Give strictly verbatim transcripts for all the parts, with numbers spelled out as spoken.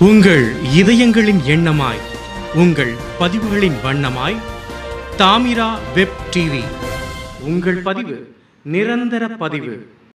உங்கள் இதயங்களின் எண்ணமாய், உங்கள் பதிவுகளின் வண்ணமாய் தாமிரா வெப் டிவி. உங்கள் பதிவு நிரந்தர பதிவு.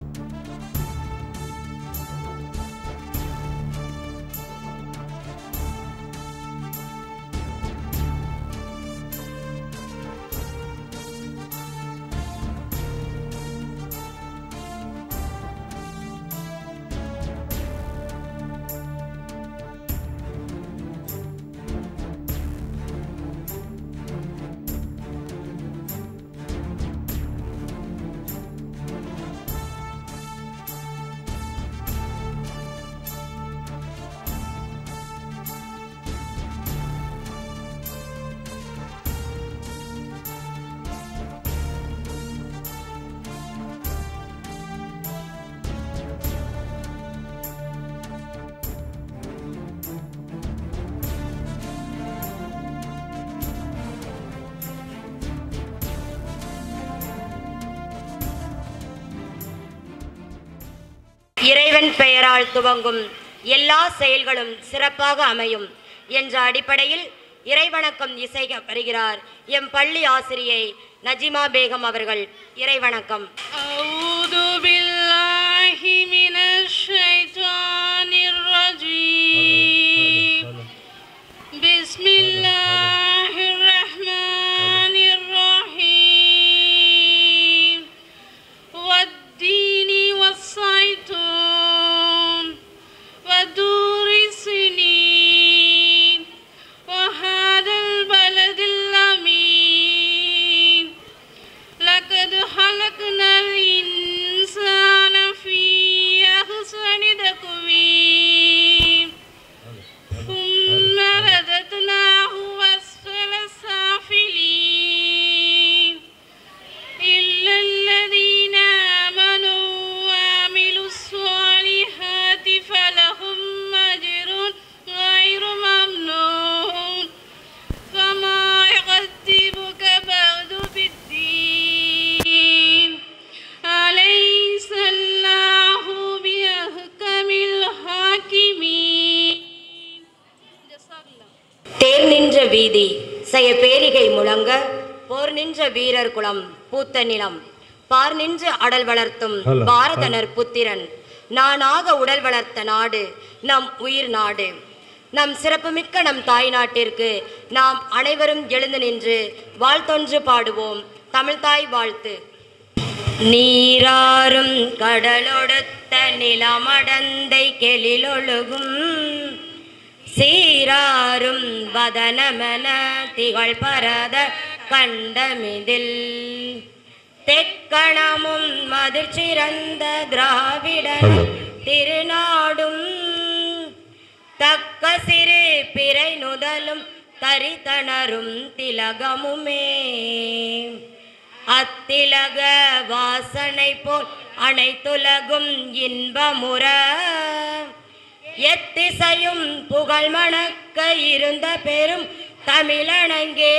இறைவன் பெயரால் துவங்கும் எல்லா செயல்களும் சிறப்பாக அமையும் என்ற அடிப்படையில் இறைவணக்கம் இசைக்க வருகிறார் எம் பள்ளி ஆசிரியை நஜிமா பேகம் அவர்கள். இறைவணக்கம். அஊது பில்லாஹி மினஷ் ஷைத்தானிர் ரஜீம். பிஸ்மில்லாஹிர் ரஹ்மானிர் ரஹீம். வத்தீனி வஸ்ஸைத்தூன் வதூரி சினீன் வஹாதல் பலதில் அமீன். லகத் ஹலக்னல் இன்சான ஃபீ அஹ்ஸனி தக்வீம். ثم رددناه أسفل سافلين إلا الذين آمنوا وعملوا الصالحات فلهم أجر غير ممنون. فما يكذبك بعد بالدين أليس الله بأحكم الحاكمين. தேர் நின்ற வீதி செய்ய பேரிகை முழங்க, போர் நின்ற வீரர் குலம் பூத்த நிலம், பார் நின்று அடல் வளர்த்தும் பாரதனர் புத்திரன், நானாக உடல் வளர்த்த நாடு நம் உயிர் நாடு. நம் சிறப்புமிக்க நம் தாய் நாட்டிற்கு நாம் அனைவரும் எழுந்து நின்று வாழ்த்தொன்று பாடுவோம் தமிழ்தாய் வாழ்த்து. நீராறும் கடலொடுத்த நிலமடந்தை கெளிலொழுகும், சீராரும் வதனமென திகழ் பரத கண்டமிதில், தெக்கணமும் மதிர்ச்சிறந்த திராவிடன் திருநாடும், தக்க சிறு பிறை நுதலும் தரித்தனரும் திலகமுமே. அத்திலக வாசனை போல் அனைத்துலகும் இன்பமுற, எத்திசையும் புகழ் மணக்க இருந்த பெரும் தமிழனங்கே.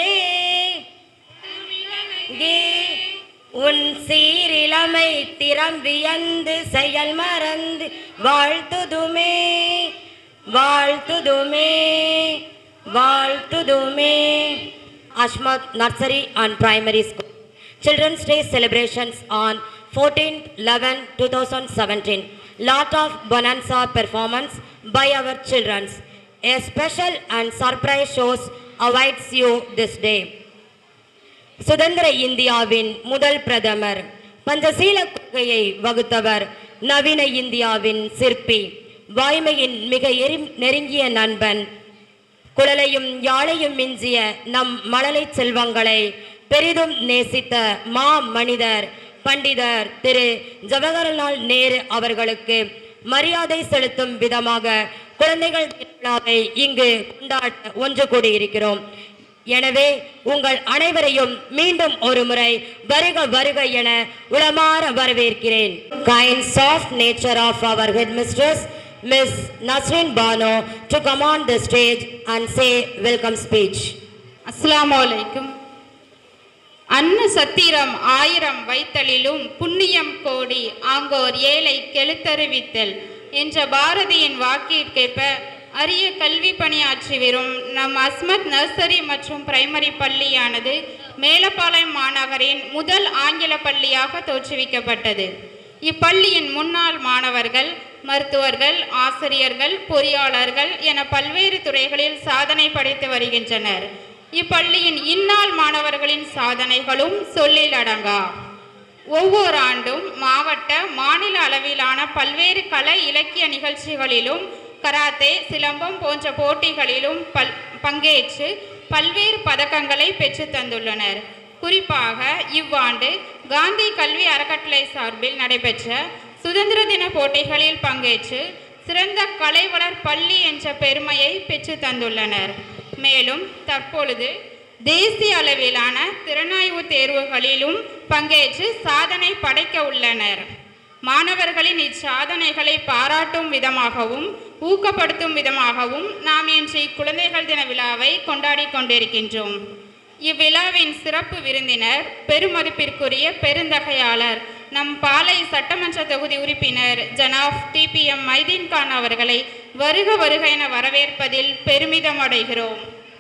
உன் சீரிலமை திறம்பியந்து செயல் மறந்து வாழ்த்துதுமே வாழ்த்துதுமே வாழ்த்துதுமே. அஷ்மத் Nursery and Primary School Children's Day celebrations on fourteenth eleven two thousand seventeen. Lot of bonanza performance by our children. A special and surprise shows awaits you this day. சுதந்திர இந்தியாவின் முதல் பிரதமர், பஞ்சசீல கொள்கையை வகுத்தவர், நவீன இந்தியாவின் சிற்பி, வாய்மையின் மிக நெருங்கிய நண்பன், குழலையும் யாழையும் மிஞ்சிய நம் மழலை செல்வங்களை பெரிதும் நேசித்த மா மனிதர் பண்டிதர் திரு ஜவஹர்லால் நேரு அவர்களுக்கு மரியாதை செலுத்தும் விதமாக குழந்தைகள் திருவிழாவை இங்கு கொண்டாட ஒன்று கூடியிருக்கிறோம். எனவே உங்கள் அனைவரையும் மீண்டும் ஒரு முறை வருக வருக என உளமாற வரவேற்கிறேன். Kind soft nature of our headmistress Miss Nasreen Bano to come on the stage and say welcome speech. Assalamu alaikum. அன்ன சத்திரம் ஆயிரம் வைத்தலிலும் புண்ணியம் கோடி ஆங்கோர் ஏழை கெழுத்தறிவித்தல் என்ற பாரதியின் வாக்கிற்கேற்ப அரிய கல்வி பணியாற்றி வரும் நம் அஸ்மத் நர்சரி மற்றும் பிரைமரி பள்ளியானது மேலப்பாளையம் மாநகரின் முதல் ஆங்கில பள்ளியாக தோற்றுவிக்கப்பட்டது. இப்பள்ளியின் முன்னாள் மாணவர்கள், மருத்துவர்கள், ஆசிரியர்கள், பொறியாளர்கள் என பல்வேறு துறைகளில் சாதனை படைத்து வருகின்றனர். இப்பள்ளியின் இந்நாள் மாணவர்களின் சாதனைகளும் சொல்லில் அடங்கா. ஒவ்வொரு ஆண்டும் மாவட்ட, மாநில அளவிலான பல்வேறு கலை இலக்கிய நிகழ்ச்சிகளிலும், கராத்தே, சிலம்பம் போன்ற போட்டிகளிலும் பல் பங்கேற்று பல்வேறு பதக்கங்களை பெற்று தந்துள்ளனர். குறிப்பாக இவ்வாண்டு காந்தி கல்வி அறக்கட்டளை சார்பில் நடைபெற்ற சுதந்திர தின போட்டிகளில் பங்கேற்று சிறந்த கலை வளர் பள்ளி என்ற பெருமையை பெற்று தந்துள்ளனர். மேலும் தற்பொழுது தேசிய அளவிலான திறனாய்வு தேர்வுகளிலும் பங்கேற்று சாதனை படைக்க உள்ளனர். மாணவர்களின் இச்சாதனைகளை பாராட்டும் விதமாகவும் ஊக்கப்படுத்தும் விதமாகவும் நாம் இன்று குழந்தைகள் தின விழாவை கொண்டாடி கொண்டிருக்கின்றோம். இவ்விழாவின் சிறப்பு விருந்தினர், பெருமதிப்பிற்குரிய பெருந்தகையாளர், நம் பாளை சட்டமன்ற தொகுதி உறுப்பினர் ஜனாப் T P M Mydeen Khan அவர்களை வருக வருக என வரவேற்பதில் பெருமிதம் அடைகிறோம்.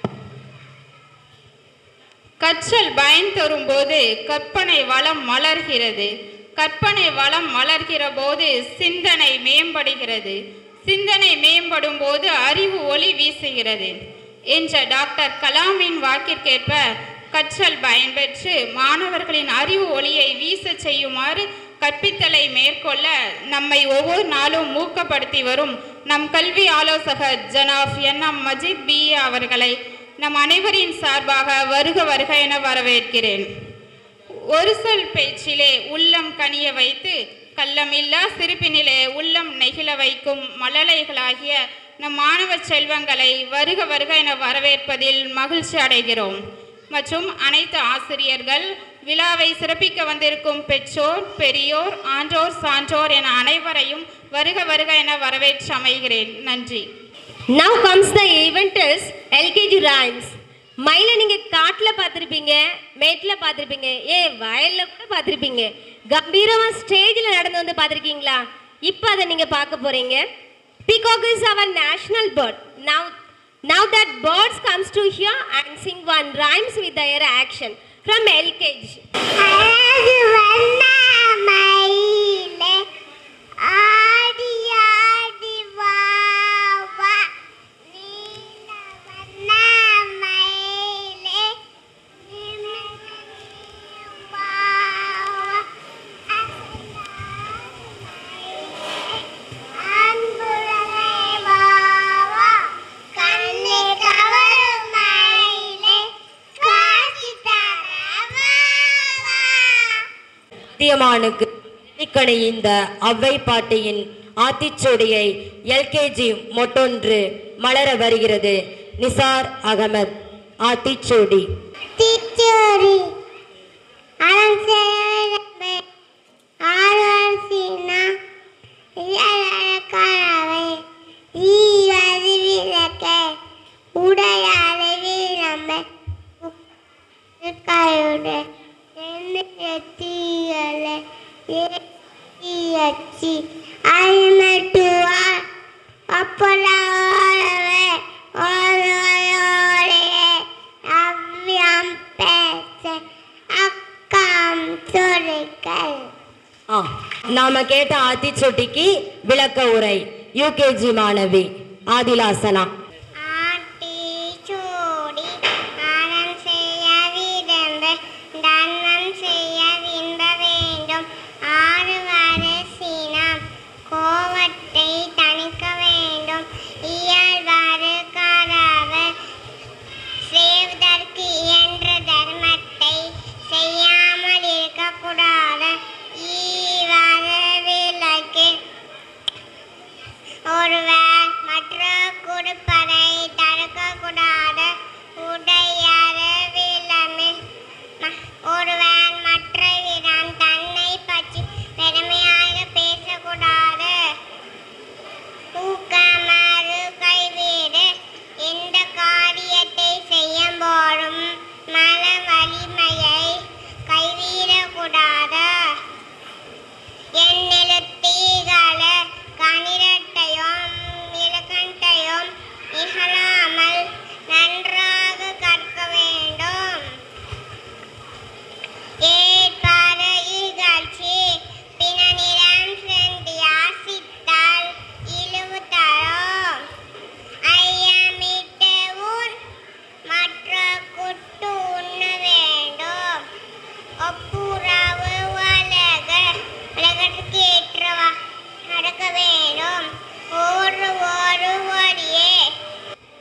கற்றல் பயன் தரும் போது கற்பனை வளம் மலர்கிறது. கற்பனை வளம் மலர்கிற போது சிந்தனை மேம்படுகிறது. சிந்தனை மேம்படும் போது அறிவு ஒளி வீசுகிறது என்ற டாக்டர் கலாமின் வாக்கிற்கேற்ப கற்றல் பயன்பெற்று மாணவர்களின் அறிவு ஒளியை வீச செய்யுமாறு கற்பித்தலை மேற்கொள்ள நம்மை ஒவ்வொரு நாளும் ஊக்கப்படுத்தி வரும் நம் கல்வி ஆலோசகர் ஜனாப் என் எம் மஜித் பி அவர்களை நம் அனைவரின் சார்பாக வருக வருக என வரவேற்கிறேன். ஒரு சொல் பேச்சிலே உள்ளம் கனிய வைத்து கள்ளமில்லா சிரிப்பினிலே உள்ளம் நெகிழ வைக்கும் மழலைகளாகிய நம் மாணவ செல்வங்களை வருக வருக என வரவேற்பதில் மகிழ்ச்சி அடைகிறோம். மற்றும் அனைத்து ஆசிரியர்கள், விழாவை சிறப்பிக்க வந்திருக்கும் பெற்றோர், பெரியோர், ஆன்றோர், சான்றோர் என அனைவரையும் வருக வருக என வரவேற்று அமைகிறேன். நன்றி. Now comes the event is L K G rhymes. மயில நீங்க காட்டுல பார்த்திருப்பீங்க, மேட்ல பார்த்திருப்பீங்க, ஏ வயல்ல கூட பார்த்திருப்பீங்க. கம்பீரமா ஸ்டேஜ்ல நடந்து வந்து பார்த்திருக்கீங்களா? இப்போ அதை நீங்க பார்க்க போறீங்க. Peacock is our national bird. Now, now that birds comes to here and sing one rhymes with their action from L K G. சத்தியமானுக்கு இக்கணி இந்த அவ்வை பாட்டியின் ஆத்திச்சூடியை எல்கேஜி மொட்டொன்று மலர வருகிறது. நிசார் அகமது. ஆத்திச்சூடி. நாம கேட்ட ஆத்திச்சூட்டிக்கு விளக்க உரை யூகேஜி மாணவி ஆதிலாசனா. ஒருவர் மற்ற கொடுப்ப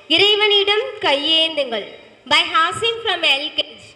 இறைவனிடம் கையேந்துங்கள். By Hasim from L K G.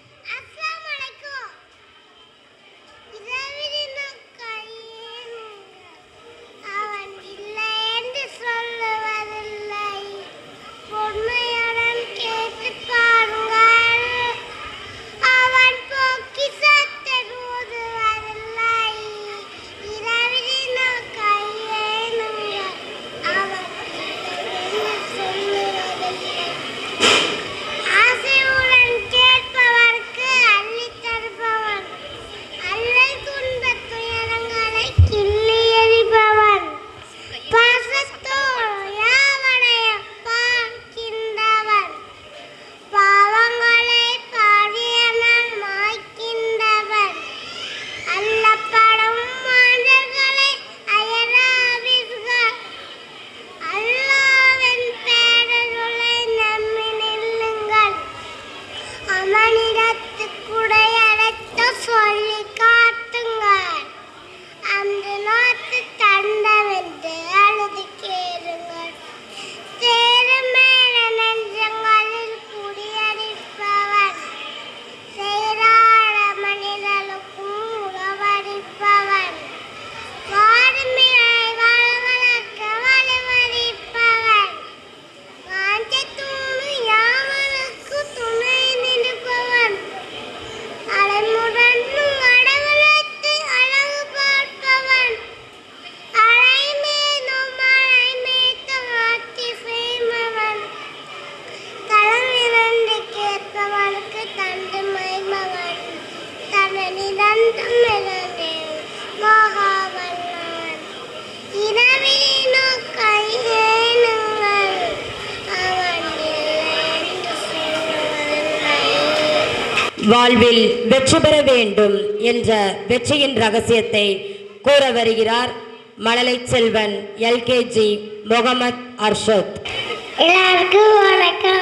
வாழ்வில் வெற்றி பெற வேண்டும் என்ற வெற்றியின் ரகசியத்தை கூற வருகிறார் மழலை செல்வன் L K G Mohammed Arshad. எல்லாருக்கும் வணக்கம்.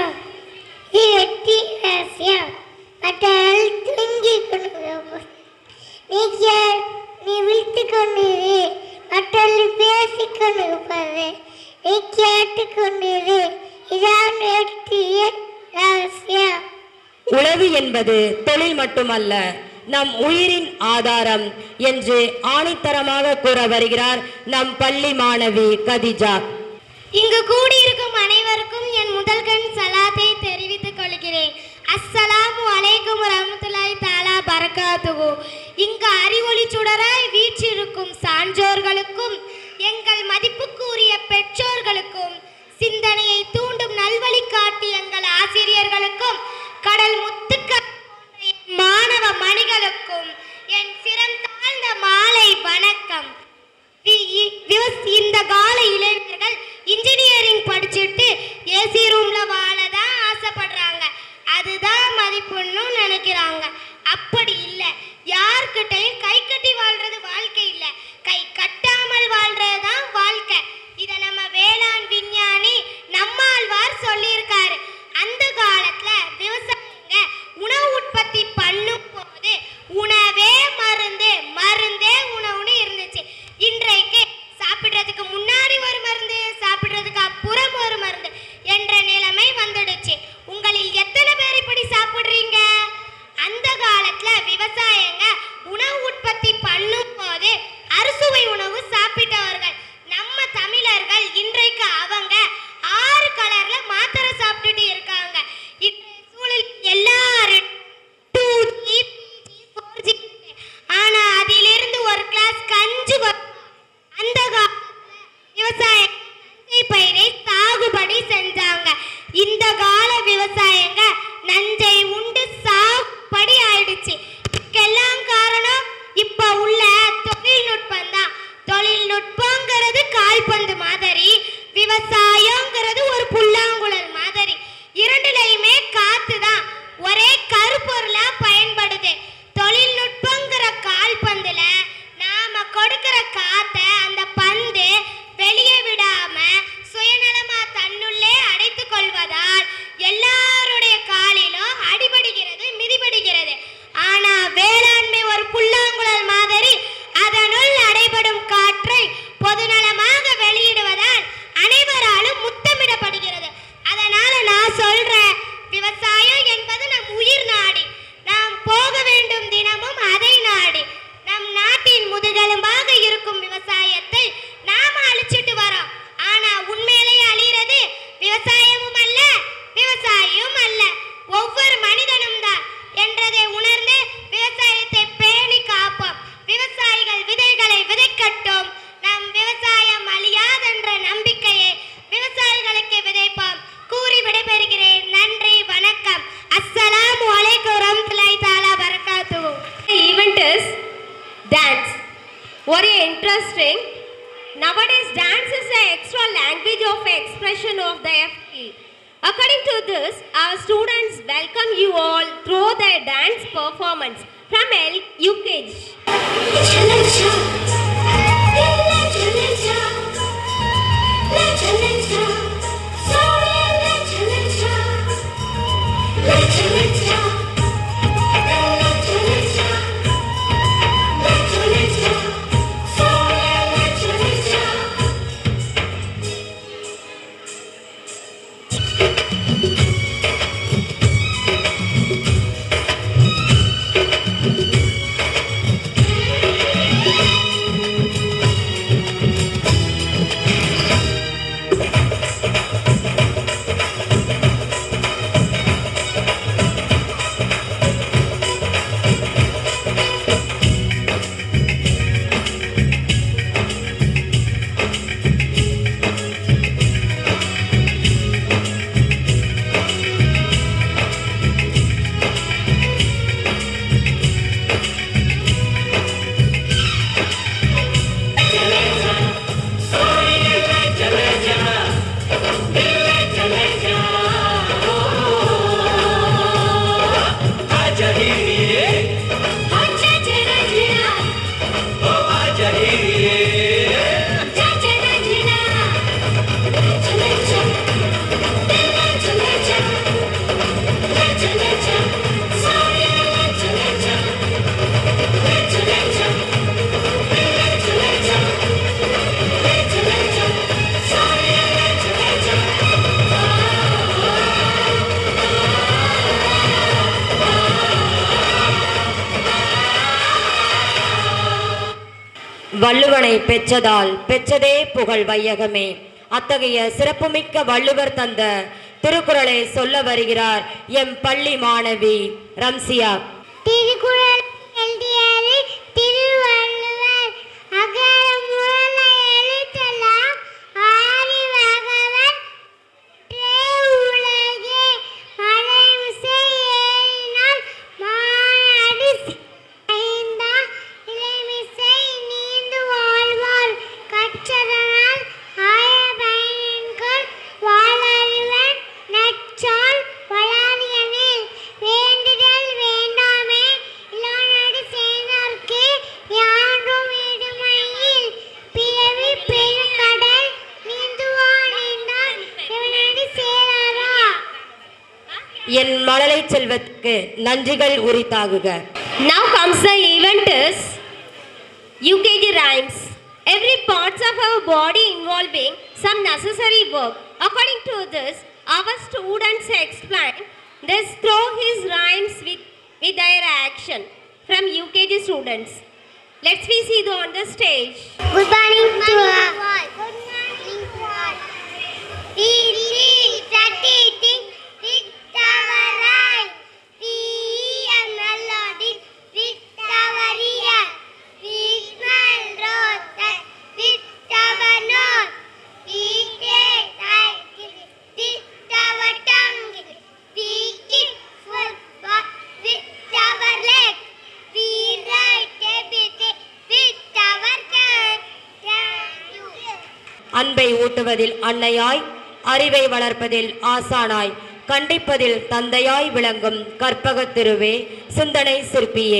வெற்றி ரகசியம் மற்றால் தூங்கி கொண்டு நீ விழித்து கொண்டிரு, மற்றவர்கள் பேசிக் கொண்டிருப்பது நீ கேட்டுக்கொண்டிரு. இதான் வெற்றிய ரகசியம். உழவு என்பது தொழில் மட்டுமல்ல, நம் உயிரின் ஆதாரம் என்று ஆணித்தரமாக கூற வருகிறார் நம் பள்ளி மாணவி கதிஜா. இங்கு கூடியிருக்கும் அனைவருக்கும் என் முதல்கண் சலாத்தை தெரிவித்துக் கொள்கிறேன். அஸ்ஸலாமு அலைக்கும் ரஹ்மத்துல்லாஹி தஆலா பரகாத்துஹு. இங்கு அறிவொளி சுடராய் வீற்றிருக்கும் சான்றோர்களுக்கும் எங்கள் மதிப்புக்குரிய பெற்றோர்களுக்கும் சிந்தனையை தூண்டும் நல்வழி காட்டி எங்கள் ஆசிரியர்களுக்கும் கடல் முத்துக்கள் மாணவ மணிகளுக்கும் என் சிரம் தாழ்ந்த மாலை வணக்கம். இந்த கால இளைஞர்கள் இன்ஜினியரிங் படிச்சுட்டு ஏசி ரூம்ல வாழதான் ஆசைப்படுறாங்க, அதுதான் மதிப்புன்னு நினைக்கிறாங்க. அப்படி இல்லை, யார்கிட்டையும் கை கட்டி வாழ்றது வாழ்க்கை இல்லை, கை கட்டாமல் வாழ்றதுதான் வாழ்க்கை. இதை நம்ம வேளாண் விஞ்ஞானி நம்மாழ்வார் சொல்லியிருக்காரு. அந்த காலத்துல விவசாயிங்க உணவு உற்பத்தி பண்ணும் போது உணவே மருந்து, மருந்தே உணவுன்னு இருந்துச்சு. இன்றைக்கு சாப்பிடுறதுக்கு முன்னாடி ஒரு மருந்து, சாப்பிடுறதுக்கு அப்புறம் ஒரு மருந்து, society. According to this, our students welcome you all through their dance performance from U K G. வள்ளுவனை பெற்றதால் பெற்றதே புகழ் வையகமே. அத்தகைய சிறப்புமிக்க வள்ளுவர் தந்த திருக்குறளை சொல்ல வருகிறார் எம் பள்ளி மாணவி ரம்சியா. திருக்குறள் எழுதியது திருவள்ளுவர். அகர முதல எழுத்தெல்லாம் ஆதிபகவன் உலகே மலைமிசை ஏறினால் மாநாடு ஐந்தா இளைமிசை நீந்து வாழ்வார் கற்றதனால் ஆய பயன்கள் வாழறிவன் நச்சால் வளாரியனில் வேண்டுதல் வேண்டாமே இளநடு சேர்ந்தார்க்கு யாண்டும் இடுமையில் பிறவி பெருங்கடல் நீந்துவான் என்றால் இவனடி சேராரா. என் மழலை செல்வத்துக்கு நன்றிகள் உரித்தாகுக. Now comes the event is U K G rhymes. Every parts of our body involving some necessary work. According to this, our students explain this through his rhymes with, with their action from U K G students. Let's we see them on the stage. Good morning to all. Good morning to all. We read practicing with our eyes. We hear melody with our ears. We smell roses with our nose. We taste ice cream with our tongue. We kick football with our legs. We write everything with our hands. Thank you. அன்பை ஊட்டுவதில் அன்னையாய், அறிவை வளர்ப்பதில் ஆசானாய், கண்டிப்பதில் தந்தையாய் விளங்கும் கற்பகத் திருவே, சிந்தனை சிற்பியே.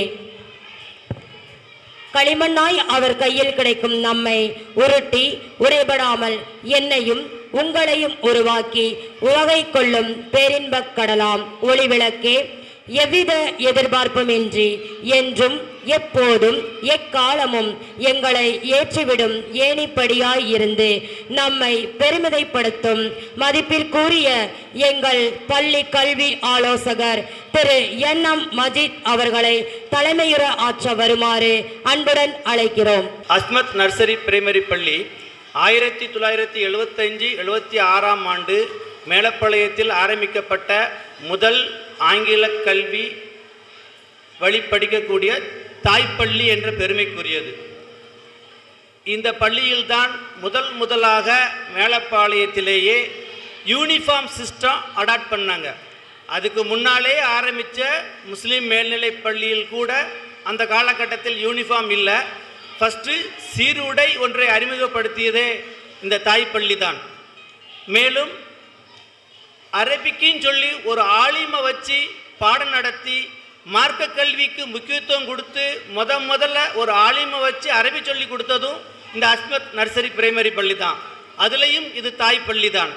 களிமண்ணாய் அவர் கையில் கிடைக்கும் நம்மை உருட்டி உரைபடாமல் என்னையும் உங்களையும் உருவாக்கி உவகை கொள்ளும் பேரின்பக் கடலாம் ஒளிவிளக்கே. எவ்வித எதிர்பார்ப்புமின்றி என்றும் எப்போதும் எக்காலமும் எங்களை ஏற்றிவிடும் ஏணிப்படியாய் இருந்து நம்மை பெருமிதைப்படுத்தும் மதிப்பிற்குரிய எங்கள் பள்ளி கல்வி ஆலோசகர் திரு என் எம் மஜித் அவர்களை தலைமையுற ஆற்ற வருமாறு அன்புடன் அழைக்கிறோம். அஸ்மத் நர்சரி பிரைமரி பள்ளி ஆயிரத்தி தொள்ளாயிரத்தி எழுபத்தஞ்சு எழுபத்தி ஆறாம் ஆண்டு மேலப்பாளையத்தில் ஆரம்பிக்கப்பட்ட முதல் ஆங்கில கல்வி வழி படிக்கக்கூடிய தாய்ப்பள்ளி என்ற பெருமைக்குரியது. இந்த பள்ளியில்தான் முதல் முதலாக மேலப்பாளையத்திலேயே யூனிஃபார்ம் சிஸ்டம் அடாப்ட் பண்ணாங்க. அதுக்கு முன்னாலே ஆரம்பித்த முஸ்லீம் மேல்நிலை பள்ளியில் கூட அந்த காலகட்டத்தில் யூனிஃபார்ம் இல்லை. ஃபஸ்ட்டு சீருடை ஒன்றை அறிமுகப்படுத்தியதே இந்த தாய்ப்பள்ளி தான். மேலும் அரபிக்குன்னு சொல்லி ஒரு ஆலிமை வச்சு பாடம் நடத்தி மார்க்க கல்விக்கு முக்கியத்துவம் கொடுத்து முத முதல்ல ஒரு ஆலிமை வச்சு அரபி சொல்லி கொடுத்ததும் இந்த அஸ்மத் நர்சரி பிரைமரி பள்ளி தான். அதுலேயும் இது தாய் பள்ளி தான்.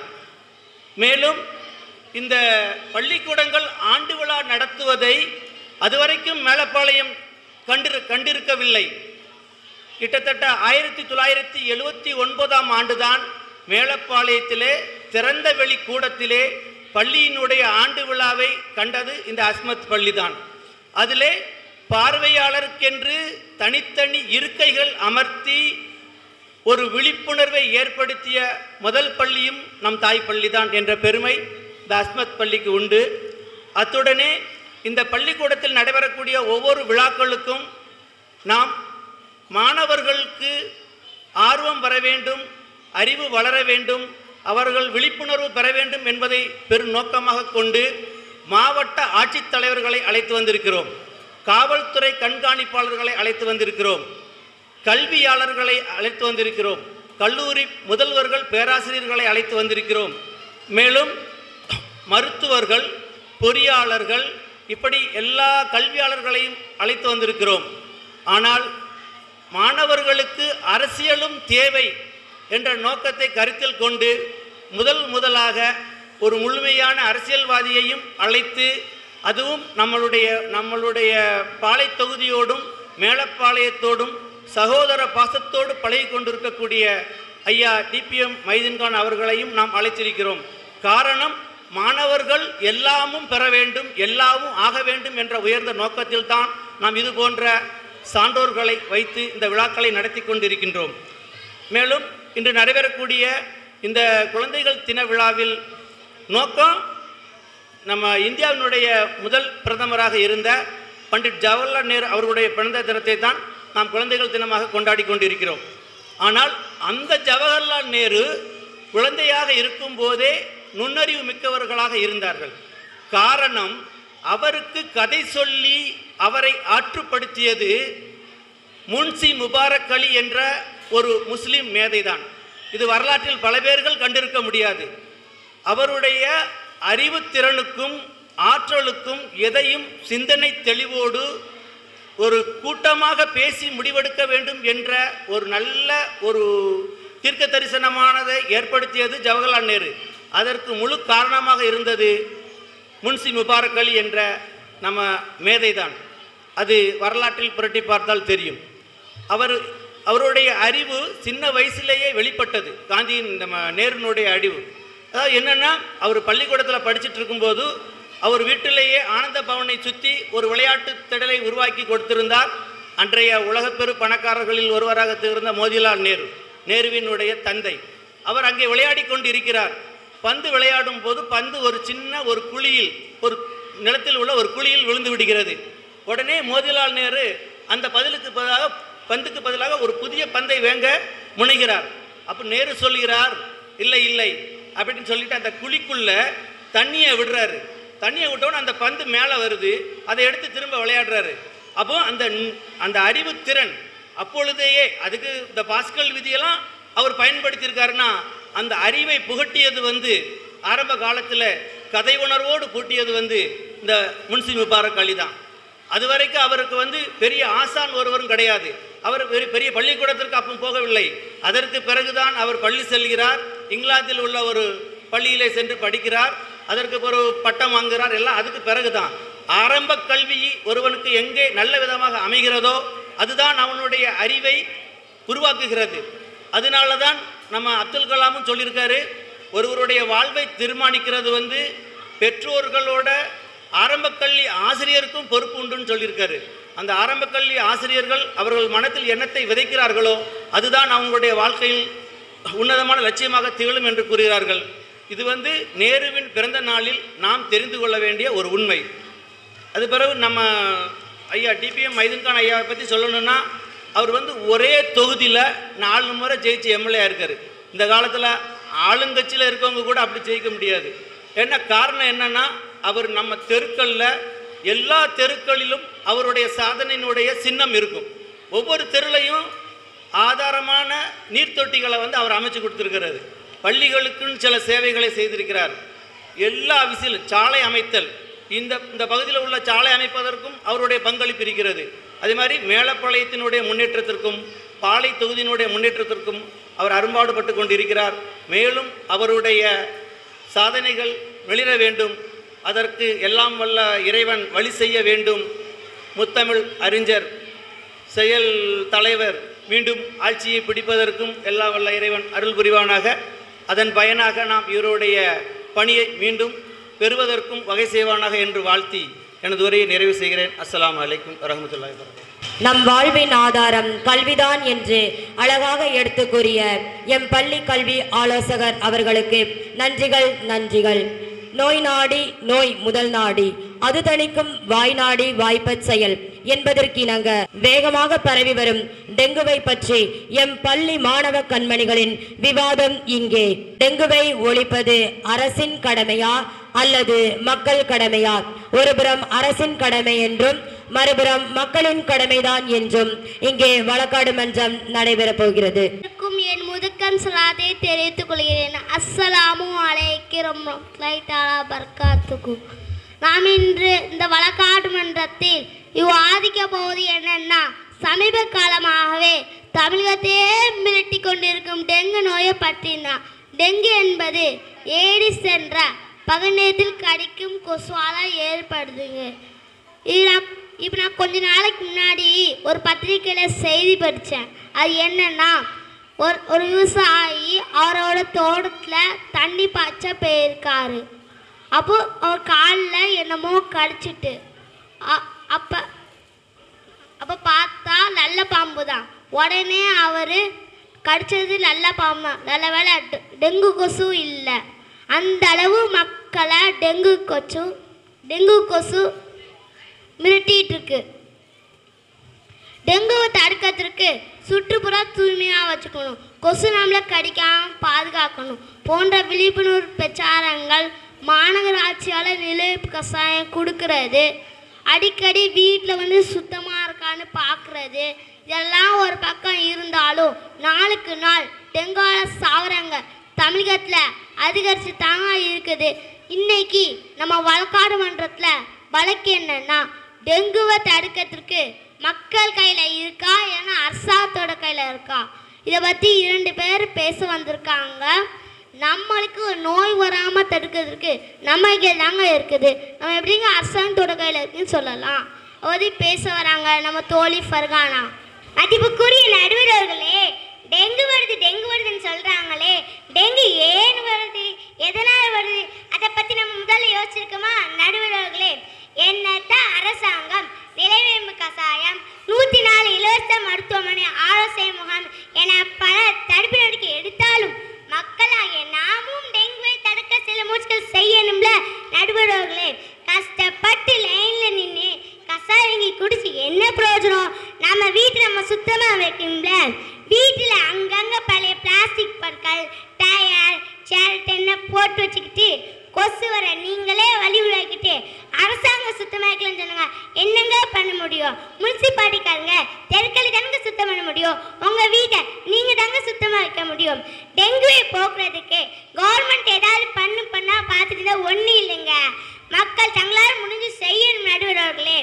மேலும் இந்த பள்ளிக்கூடங்கள் ஆண்டு விழா நடத்துவதை அதுவரைக்கும் மேலப்பாளையம் கண்டு கண்டிருக்கவில்லை. கிட்டத்தட்ட ஆயிரத்தி தொள்ளாயிரத்தி எழுபத்தி ஒன்பதாம் ஆண்டுதான் மேலப்பாளையத்திலே திறந்த வெளி கூடத்திலே பள்ளியினுடைய ஆண்டு விழாவை கண்டது இந்த அஸ்மத் பள்ளி தான். அதிலே பார்வையாளருக்கென்று தனித்தனி இருக்கைகள் அமர்த்தி ஒரு விழிப்புணர்வை ஏற்படுத்திய முதல் பள்ளியும் நம் தாய் பள்ளி தான் என்ற பெருமை இந்த அஸ்மத் பள்ளிக்கு உண்டு. அத்துடனே இந்த பள்ளிக்கூடத்தில் நடைபெறக்கூடிய ஒவ்வொரு விழாக்களுக்கும் நாம் மாணவர்களுக்கு ஆர்வம் வர வேண்டும், அறிவு வளர வேண்டும், அவர்கள் விழிப்புணர்வு பெற வேண்டும் என்பதை பெரும் நோக்கமாக கொண்டு மாவட்ட ஆட்சித்தலைவர்களை அழைத்து வந்திருக்கிறோம், காவல்துறை கண்காணிப்பாளர்களை அழைத்து வந்திருக்கிறோம், கல்வியாளர்களை அழைத்து வந்திருக்கிறோம், கல்லூரி முதல்வர்கள் பேராசிரியர்களை அழைத்து வந்திருக்கிறோம். மேலும் மருத்துவர்கள், பொறியாளர்கள், இப்படி எல்லா கல்வியாளர்களையும் அழைத்து வந்திருக்கிறோம். ஆனால் மாணவர்களுக்கு அரசியலும் தேவை என்ற நோக்கத்தை கருத்தில் கொண்டு முதல் முதலாக ஒரு முழுமையான அரசியல்வாதியையும் அழைத்து, அதுவும் நம்மளுடைய நம்மளுடைய பாளை தொகுதியோடும் மேலப்பாளையத்தோடும் சகோதர பாசத்தோடு பழகி கொண்டிருக்கக்கூடிய ஐயா டிபிஎம் மைதீன்கான் அவர்களையும் நாம் அழைத்திருக்கிறோம். காரணம், மாணவர்கள் எல்லாமும் பெற வேண்டும், எல்லாமும் ஆக வேண்டும் என்ற உயர்ந்த நோக்கத்தில் தான் நாம் இது போன்ற சான்றோர்களை வைத்து இந்த விழாக்களை நடத்தி கொண்டிருக்கின்றோம். மேலும் இன்று நடைபெறக்கூடிய இந்த குழந்தைகள் தின விழாவில் நோக்கம், நம்ம இந்தியாவினுடைய முதல் பிரதமராக இருந்த பண்டிட் ஜவஹர்லால் நேரு அவர்களுடைய பிறந்த தினத்தை தான் நாம் குழந்தைகள் தினமாக கொண்டாடி கொண்டிருக்கிறோம். ஆனால் அந்த ஜவஹர்லால் நேரு குழந்தையாக இருக்கும் போதே நுண்ணறிவு மிக்கவர்களாக இருந்தார்கள். காரணம், அவருக்கு கதை சொல்லி அவரை ஆற்றுப்படுத்தியது முன்சி முபாரக் அலி என்ற ஒரு முஸ்லிம் மேதைதான். இது வரலாற்றில் பல பேர்கள் கண்டிருக்க முடியாது. அவருடைய அறிவுத்திறனுக்கும் ஆற்றலுக்கும் எதையும் சிந்தனை தெளிவோடு ஒரு கூட்டமாக பேசி முடிவெடுக்க வேண்டும் என்ற ஒரு நல்ல ஒரு தீர்க்க தரிசனமானதை ஏற்படுத்தியது ஜவஹர்லால் நேரு. அதற்கு முழு காரணமாக இருந்தது முன்சி முபாரக் அலி என்ற நம்ம மேதை தான். அது வரலாற்றில் புரட்டி பார்த்தால் தெரியும். அவர் அவருடைய அறிவு சின்ன வயசுலேயே வெளிப்பட்டது. காந்தியின் நம்ம நேருனுடைய அறிவு அதாவது என்னென்னா, அவர் பள்ளிக்கூடத்தில் படிச்சுட்டு இருக்கும்போது அவர் வீட்டிலேயே ஆனந்த பவனை சுற்றி ஒரு விளையாட்டு திடலை உருவாக்கி கொடுத்திருந்தார் அன்றைய உலகப்பெரு பணக்காரர்களில் ஒருவராக திகழ்ந்த மோதிலால் நேரு, நேருவினுடைய தந்தை. அவர் அங்கே விளையாடி கொண்டு இருக்கிறார். பந்து விளையாடும் போது பந்து ஒரு சின்ன ஒரு குழியில், ஒரு நிலத்தில் உள்ள ஒரு குழியில் விழுந்து விடுகிறது. உடனே மோதிலால் நேரு அந்த பதிலுக்கு பதிலாக பந்துக்கு பதிலாக ஒரு புதிய பந்தை வேங்க முனைகிறார். அப்போ நேரு சொல்கிறார், இல்லை இல்லை அப்படின்னு சொல்லிட்டு அந்த குழிக்குள்ள தண்ணியை விடுறாரு. தண்ணியை விட்டோன்னு அந்த பந்து மேலே வருது. அதை எடுத்து திரும்ப விளையாடுறாரு. அப்போ அந்த அந்த அறிவு திறன் அப்பொழுதேயே, அதுக்கு இந்த பாஸ்கல் விதியெல்லாம் அவர் பயன்படுத்தியிருக்காருன்னா, அந்த அறிவை புகட்டியது வந்து ஆரம்ப காலத்தில் கதை உணர்வோடு பூட்டியது வந்து இந்த முன்சி முபாரக் அலி தான். அது வரைக்கும் அவருக்கு வந்து பெரிய ஆசான் ஒருவரும் கிடையாது. அவர் பெரிய பள்ளிக்கூடத்திற்கு அப்போ போகவில்லை. அதற்கு பிறகுதான் அவர் பள்ளி செல்கிறார். இங்கிலாந்தில் உள்ள ஒரு பள்ளியிலே சென்று படிக்கிறார். அதற்கு ஒரு பட்டம் வாங்குகிறார். எல்லாம் அதுக்கு பிறகுதான். ஆரம்ப கல்வி ஒருவனுக்கு எங்கே நல்ல விதமாக அமைகிறதோ அதுதான் அவனுடைய அறிவை உருவாக்குகிறது. அதனால தான் நம்ம அப்துல் கலாமும் சொல்லியிருக்காரு, ஒருவருடைய வாழ்வை தீர்மானிக்கிறது வந்து பெற்றோர்களோட ஆரம்ப கல்வி ஆசிரியருக்கும் பொறுப்பு உண்டுன்னு சொல்லியிருக்காரு. அந்த ஆரம்ப கல்வி ஆசிரியர்கள் அவர்கள் மனத்தில் எண்ணத்தை விதைக்கிறார்களோ அதுதான் அவங்களுடைய வாழ்க்கையில் உன்னதமான லட்சியமாக திகழும் என்று கூறுகிறார்கள். இது வந்து நேருவின் பிறந்த நாளில் நாம் தெரிந்து கொள்ள வேண்டிய ஒரு உண்மை. அது பிறகு நம்ம ஐயா டிபிஎம் மைதீன்கான் ஐயாவை பற்றி சொல்லணும்னா, அவர் வந்து ஒரே தொகுதியில் நாலு முறை ஜெயிச்சு எம்எல்ஏ இருக்கார். இந்த காலத்தில் ஆளுங்கட்சியில் இருக்கவங்க கூட அப்படி ஜெயிக்க முடியாது. என்ன காரணம் என்னன்னா, அவர் நம்ம தெருக்களில் எல்லா தெருக்களிலும் அவருடைய சாதனையினுடைய சின்னம் இருக்கும். ஒவ்வொரு தெருலையும் ஆதாரமான நீர்த்தொட்டிகளை வந்து அவர் அமைச்சு கொடுத்துருக்கிறாரு. பள்ளிகளுக்குன்னு சில சேவைகளை செய்திருக்கிறார். எல்லா விஷயம் சாலை அமைத்தல், இந்த இந்த பகுதியில் உள்ள சாலை அமைப்பதற்கும் அவருடைய பங்களிப்பு இருக்கிறது. அதே மாதிரி மேலப்பாளையத்தினுடைய முன்னேற்றத்திற்கும் பாளை தொகுதியினுடைய முன்னேற்றத்திற்கும் அவர் அரும்பாடுபட்டு கொண்டிருக்கிறார். மேலும் அவருடைய சாதனைகள் வெளிர வேண்டும், அதற்கு எல்லாம் வல்ல இறைவன் வழி செய்ய வேண்டும். முத்தமிழ் அறிஞர் செயல் தலைவர் மீண்டும் ஆட்சியை பிடிப்பதற்கும் எல்லாம் வல்ல இறைவன் அருள் புரிவானாக. அதன் பயனாக நாம் இவருடைய பணியை மீண்டும் பெறுவதற்கும் வகை செய்வானாக என்று வாழ்த்தி எனது உரையை நிறைவு செய்கிறேன். அஸ்ஸலாமு அலைக்கும் வரஹ்மத்துல்லாஹி வபரகாத்துஹு. நம் வாழ்வின் ஆதாரம் கல்விதான் என்று அழகாக எடுத்து கூறிய எம் பள்ளி கல்வி ஆலோசகர் அவர்களுக்கு நன்றிகள் நன்றிகள். நோய் நாடி நோய் முதல் நாடி, அது தணிக்கும் வாய் நாடி வாய்ப்பச் செயல் என்பதற்கிணங்க வேகமாக பரவி வரும் டெங்குவை பற்றி எம் பள்ளி மாணவ கண்மணிகளின் விவாதம் இங்கே. டெங்குவை ஒழிப்பது அரசின் கடமையா அல்லது மக்கள் கடமையா? ஒருபுறம் அரசின் கடமை என்றும் மறுபுறம் மக்களின் கடமைதான் என்றும் இங்கே வழக்காடு மன்றம் நடைபெறப் போகிறது. என் முதற்கண் சலாத்தை தெரிவித்துக் கொள்கிறேன். அஸ்ஸலாமு அலைக்கும் வரஹ்மத்துல்லாஹி தஆலா பரக்காத்துஹு. நாம் இன்று இந்த வழக்காடு மன்றத்தில் விவாதிக்க போவது என்னன்னா, சமீப காலமாகவே தமிழகத்தையே மிரட்டி கொண்டிருக்கும் டெங்கு நோயை பற்றினா. டெங்கு என்பது ஏடிஸ் என்ற பகநேரத்தில் கடிக்கும் கொசுவால் ஏற்படுதுங்க. இது நான் இப்போ நான் கொஞ்ச நாளைக்கு முன்னாடி ஒரு பத்திரிக்கையில் செய்தி படித்தேன். அது என்னன்னா, ஒரு ஒரு விவசாயி அவரோட தோட்டத்தில் தண்ணி பாய்ச்ச போயிருக்காரு. அப்போ அவர் காலில் என்னமோ கடிச்சிட்டு அப்போ அப்போ பார்த்தா நல்ல பாம்பு தான். உடனே அவர் கடிச்சது நல்ல பாம்பு தான், நல்ல வேலை டெங்கு கொசு இல்லை. அந்த அளவு மக்களை டெங்கு கொசு டெங்கு கொசு மிரட்டிகிட்டு இருக்கு. டெங்குவை தடுக்கிறதுக்கு சுற்றுப்புற தூய்மையாக வச்சுக்கணும், கொசு நம்மளை கடிக்காமல் பாதுகாக்கணும் போன்ற விழிப்புணர்வு பிரச்சாரங்கள், மாநகராட்சியால் நிலைப்பு கஷாயம் கொடுக்கறது, அடிக்கடி வீட்டில் வந்து சுத்தமாக இருக்கான்னு பார்க்குறது, இதெல்லாம் ஒரு பக்கம் இருந்தாலும் நாளுக்கு நாள் டெங்கால சாவரங்க தமிழகத்தில் அதிகரித்து தாங்க இருக்குது. இன்னைக்கு நம்ம வழக்காடு மன்றத்தில் வழக்கு என்னன்னா, டெங்குவை தடுக்கிறதுக்கு மக்கள் கையில் இருக்கா ஏன்னா அரசாங்கத்தோட கையில் இருக்கா? இதை பற்றி இரண்டு பேர் பேச வந்திருக்காங்க. நம்மளுக்கு நோய் வராமல் தடுக்கிறதுக்கு நம்ம கையில் தாங்க இருக்குது, நம்ம எப்படிங்க அரசாங்கத்தோட கையில் இருக்குன்னு சொல்லலாம். அதை பேச வராங்க நம்ம தோழி ஃபர்கானா. மதிப்புக்குரிய நடுவர்களே, டெங்கு வருது டெங்கு வருதுன்னு சொல்கிறாங்களே, டெங்கு ஏன் வருது, எதனால் வருது, அதை பற்றி நம்ம முதல்ல யோசிச்சிருக்கோமா? நடுவர்களே, என்னத்தான் அரசாங்கம் நிலைவேம்பு கஷாயம், நூற்றி நாலு இலவச மருத்துவமனை, ஆலோசனை முகாம் என பல தடுப்பு நடவடிக்கை எடுத்தாலும் மக்களாகிய நாமும் டெங்குவை தடுக்க சில முயற்சிகள் செய்யணும்ல நடுவர்களே. கஷ்டப்பட்டு லைனில் நின்று கஷாயங்கி குடிச்சு என்ன பிரயோஜனம்? நம்ம வீட்டில் நம்ம சுத்தமாக வைக்கணும்ல. வீட்டில் அங்கங்கே பழைய பிளாஸ்டிக் பொருட்கள், டயர், சேர், டென்னை போட்டு வச்சுக்கிட்டு கொசு வர நீங்களே வழி உருவாக்கிட்டு அரசாங்கம் சுத்தமாக வைக்கலன்னு சொன்னாங்க. என்னங்க பண்ண முடியும்? முனிசிபாலிட்டிக்காரங்க தெருக்களை தாங்க சுத்தம் பண்ண முடியும், உங்கள் வீட்டை நீங்கள் தாங்க சுத்தமாக வைக்க முடியும். டெங்குவை போக்குறதுக்கு கவர்மெண்ட் ஏதாவது பண்ணு பண்ணால் பார்த்துட்டு தான் ஒன்றும் இல்லைங்க. மக்கள் தங்களால் முடிஞ்சு செய்யணும் நடுவர்களே.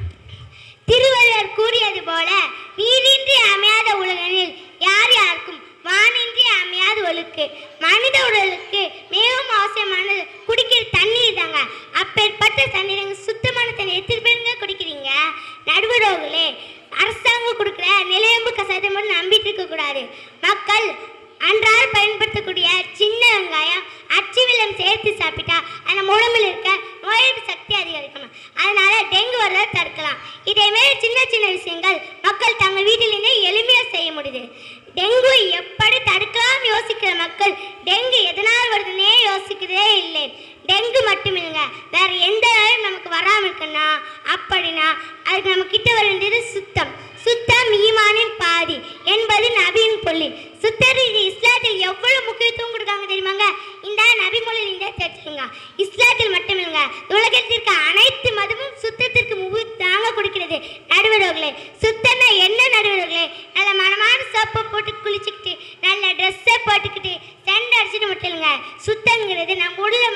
திருவள்ளுவர் கூறியது போல, நீரின்றி அமையாத உலகில் யார் யாருக்கும் வானின்றி அமையாத ஒழுக்கு. மனித உடலுக்கு மிகவும் அவசியமானது குடிக்கிற தண்ணீர் தாங்க. அப்பேற்பட்ட தண்ணீர் சுத்தமான தண்ணீர் எத்தனை பேருங்க குடிக்கிறீங்க? நடுவர்களே, அரசாங்கம் கொடுக்குற நிலையம்பு கஷாயத்தை மட்டும் நம்பிட்டு இருக்கக்கூடாது. மக்கள் அன்றாட பயன்படுத்தக்கூடிய சின்ன வெங்காயம், அச்சு வெல்லம் சேர்த்து சாப்பிட்டா அந்த உடம்பில் இருக்க நோய் எதிர்ப்பு சக்தி அதிகரிக்கணும். அதனால டெங்கு வரதை தடுக்கலாம். இதேமாரி சின்ன சின்ன விஷயங்கள் மக்கள் தங்கள் வீட்டிலேருந்தே எளிமையாக செய்ய முடியுது. டெங்கு எப்படி தடுக்கலாம் யோசிக்கிற மக்கள் டெங்கு எதனால் வருதுன்னே யோசிக்கிறதே இல்லை. டெங்கு மட்டும் இல்லைங்க, வேற எந்த நோயும் நமக்கு வராமல் இருக்குன்னா அப்படின்னா அதுக்கு நம்ம கிட்ட வர வேண்டியது சுத்தம். சுத்தம் ஈமானின் பாதி என்பது நபியின் பொருள். சுத்தர் இது இஸ்லாத்தில் எவ்வளவு முக்கியத்துவம் கொடுக்காங்க தெரியுமாங்க? இந்த நபி மொழியில் இந்த தெரிஞ்சுங்க. இஸ்லாத்தில் மட்டும் இல்லைங்க, உலகத்திற்கு அனைத்து மதமும் சுத்தத்திற்கு முழு தாங்க கொடுக்கிறது. நடுவர்களே, சுத்தம்னா என்ன நடுவர்களே? நல்ல மனமான சோப்பை போட்டு குளிச்சுக்கிட்டு நல்ல ட்ரெஸ்ஸை போட்டுக்கிட்டு சென்ட் அடிச்சுட்டு மட்டும் இல்லைங்க. சுத்தங்கிறது நம்ம உடலை மட்டும் இல்லைங்க,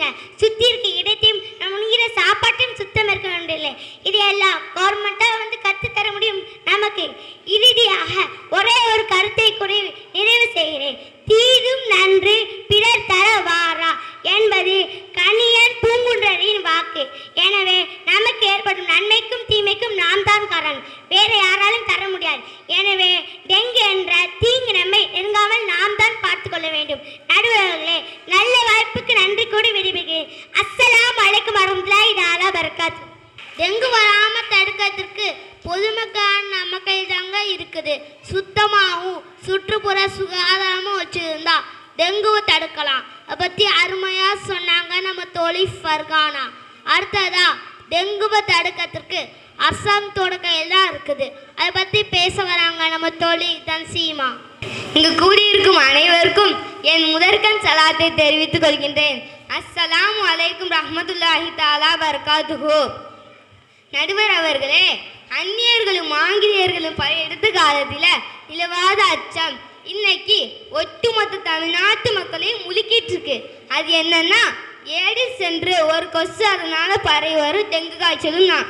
இல்லைங்க, சுற்றி இருக்க இடத்தையும் நம்ம உண்கிற சாப்பாட்டையும் சுத்தம் இருக்க வேண்டியதில்லை. இது எல்லாம் கவர்மெண்ட்டாக வந்து கற்றுத்தர முடியும் நமக்கு. இறுதியாக ஒரே ஒரு கருத்தை கூறி நிறைவு செய்கிறேன். தீதும் நன்று பிறர் தர வாரா என்பது கணியன் பூங்குன்றரின் வாக்கு. எனவே நமக்கு ஏற்படும் நன்மைக்கும் தீமைக்கும் நாம் தான் காரணம், வேற யாராலும் தர முடியாது. எனவே டெங்கு என்ற தீங்கு நம்மை நெருங்காமல் நாம் தான் பார்த்து கொள்ள வேண்டும். நடுவர்களே, நல்ல வாய்ப்புக்கு நன்றி கூடி விரும்புகிறேன். அஸ்ஸலாமு அலைக்கும் வரஹ்மத்துல்லாஹி தஆலா பரக்காத்து. டெங்கு வராமல் தடுக்கிறதுக்கு பொதுமக்கள் நம்ம கையில் தாங்க இருக்குது. சுத்தமாகவும் சுற்றுப்புற சுகாதாரமும் வச்சுருந்தா டெங்குவை தடுக்கலாம். அதை பற்றி அருமையாக சொன்னாங்க நம்ம தோழி ஃபர்கானா. அடுத்ததா டெங்குவை தடுக்கிறதுக்கு அரசாங்கத்தோட கையில் தான் இருக்குது. அதை பற்றி பேச வராங்க நம்ம தோழி தன்சீமா. இங்கு கூடியிருக்கும் அனைவருக்கும் என் முதற்கண் சலாத்தை தெரிவித்துக் கொள்கின்றேன். அஸ்ஸலாமு அலைக்கும் ரஹ்மத்துல்லாஹி தஆலா பரக்காத்துஹு. நடுவர் அவர்களே, அந்நியர்களும் ஆங்கிலேயர்களும் படையெடுத்த காலத்தில் நிலவாத அச்சம் இன்னைக்கு ஒட்டுமொத்த தமிழ்நாட்டு மக்களையும் முழுக்கிட்டு இருக்கு. அது என்னன்னா ஏடிஸ் என்று ஒரு கொசு, அதனால பரவி வரும் டெங்கு காய்ச்சலும் தான்.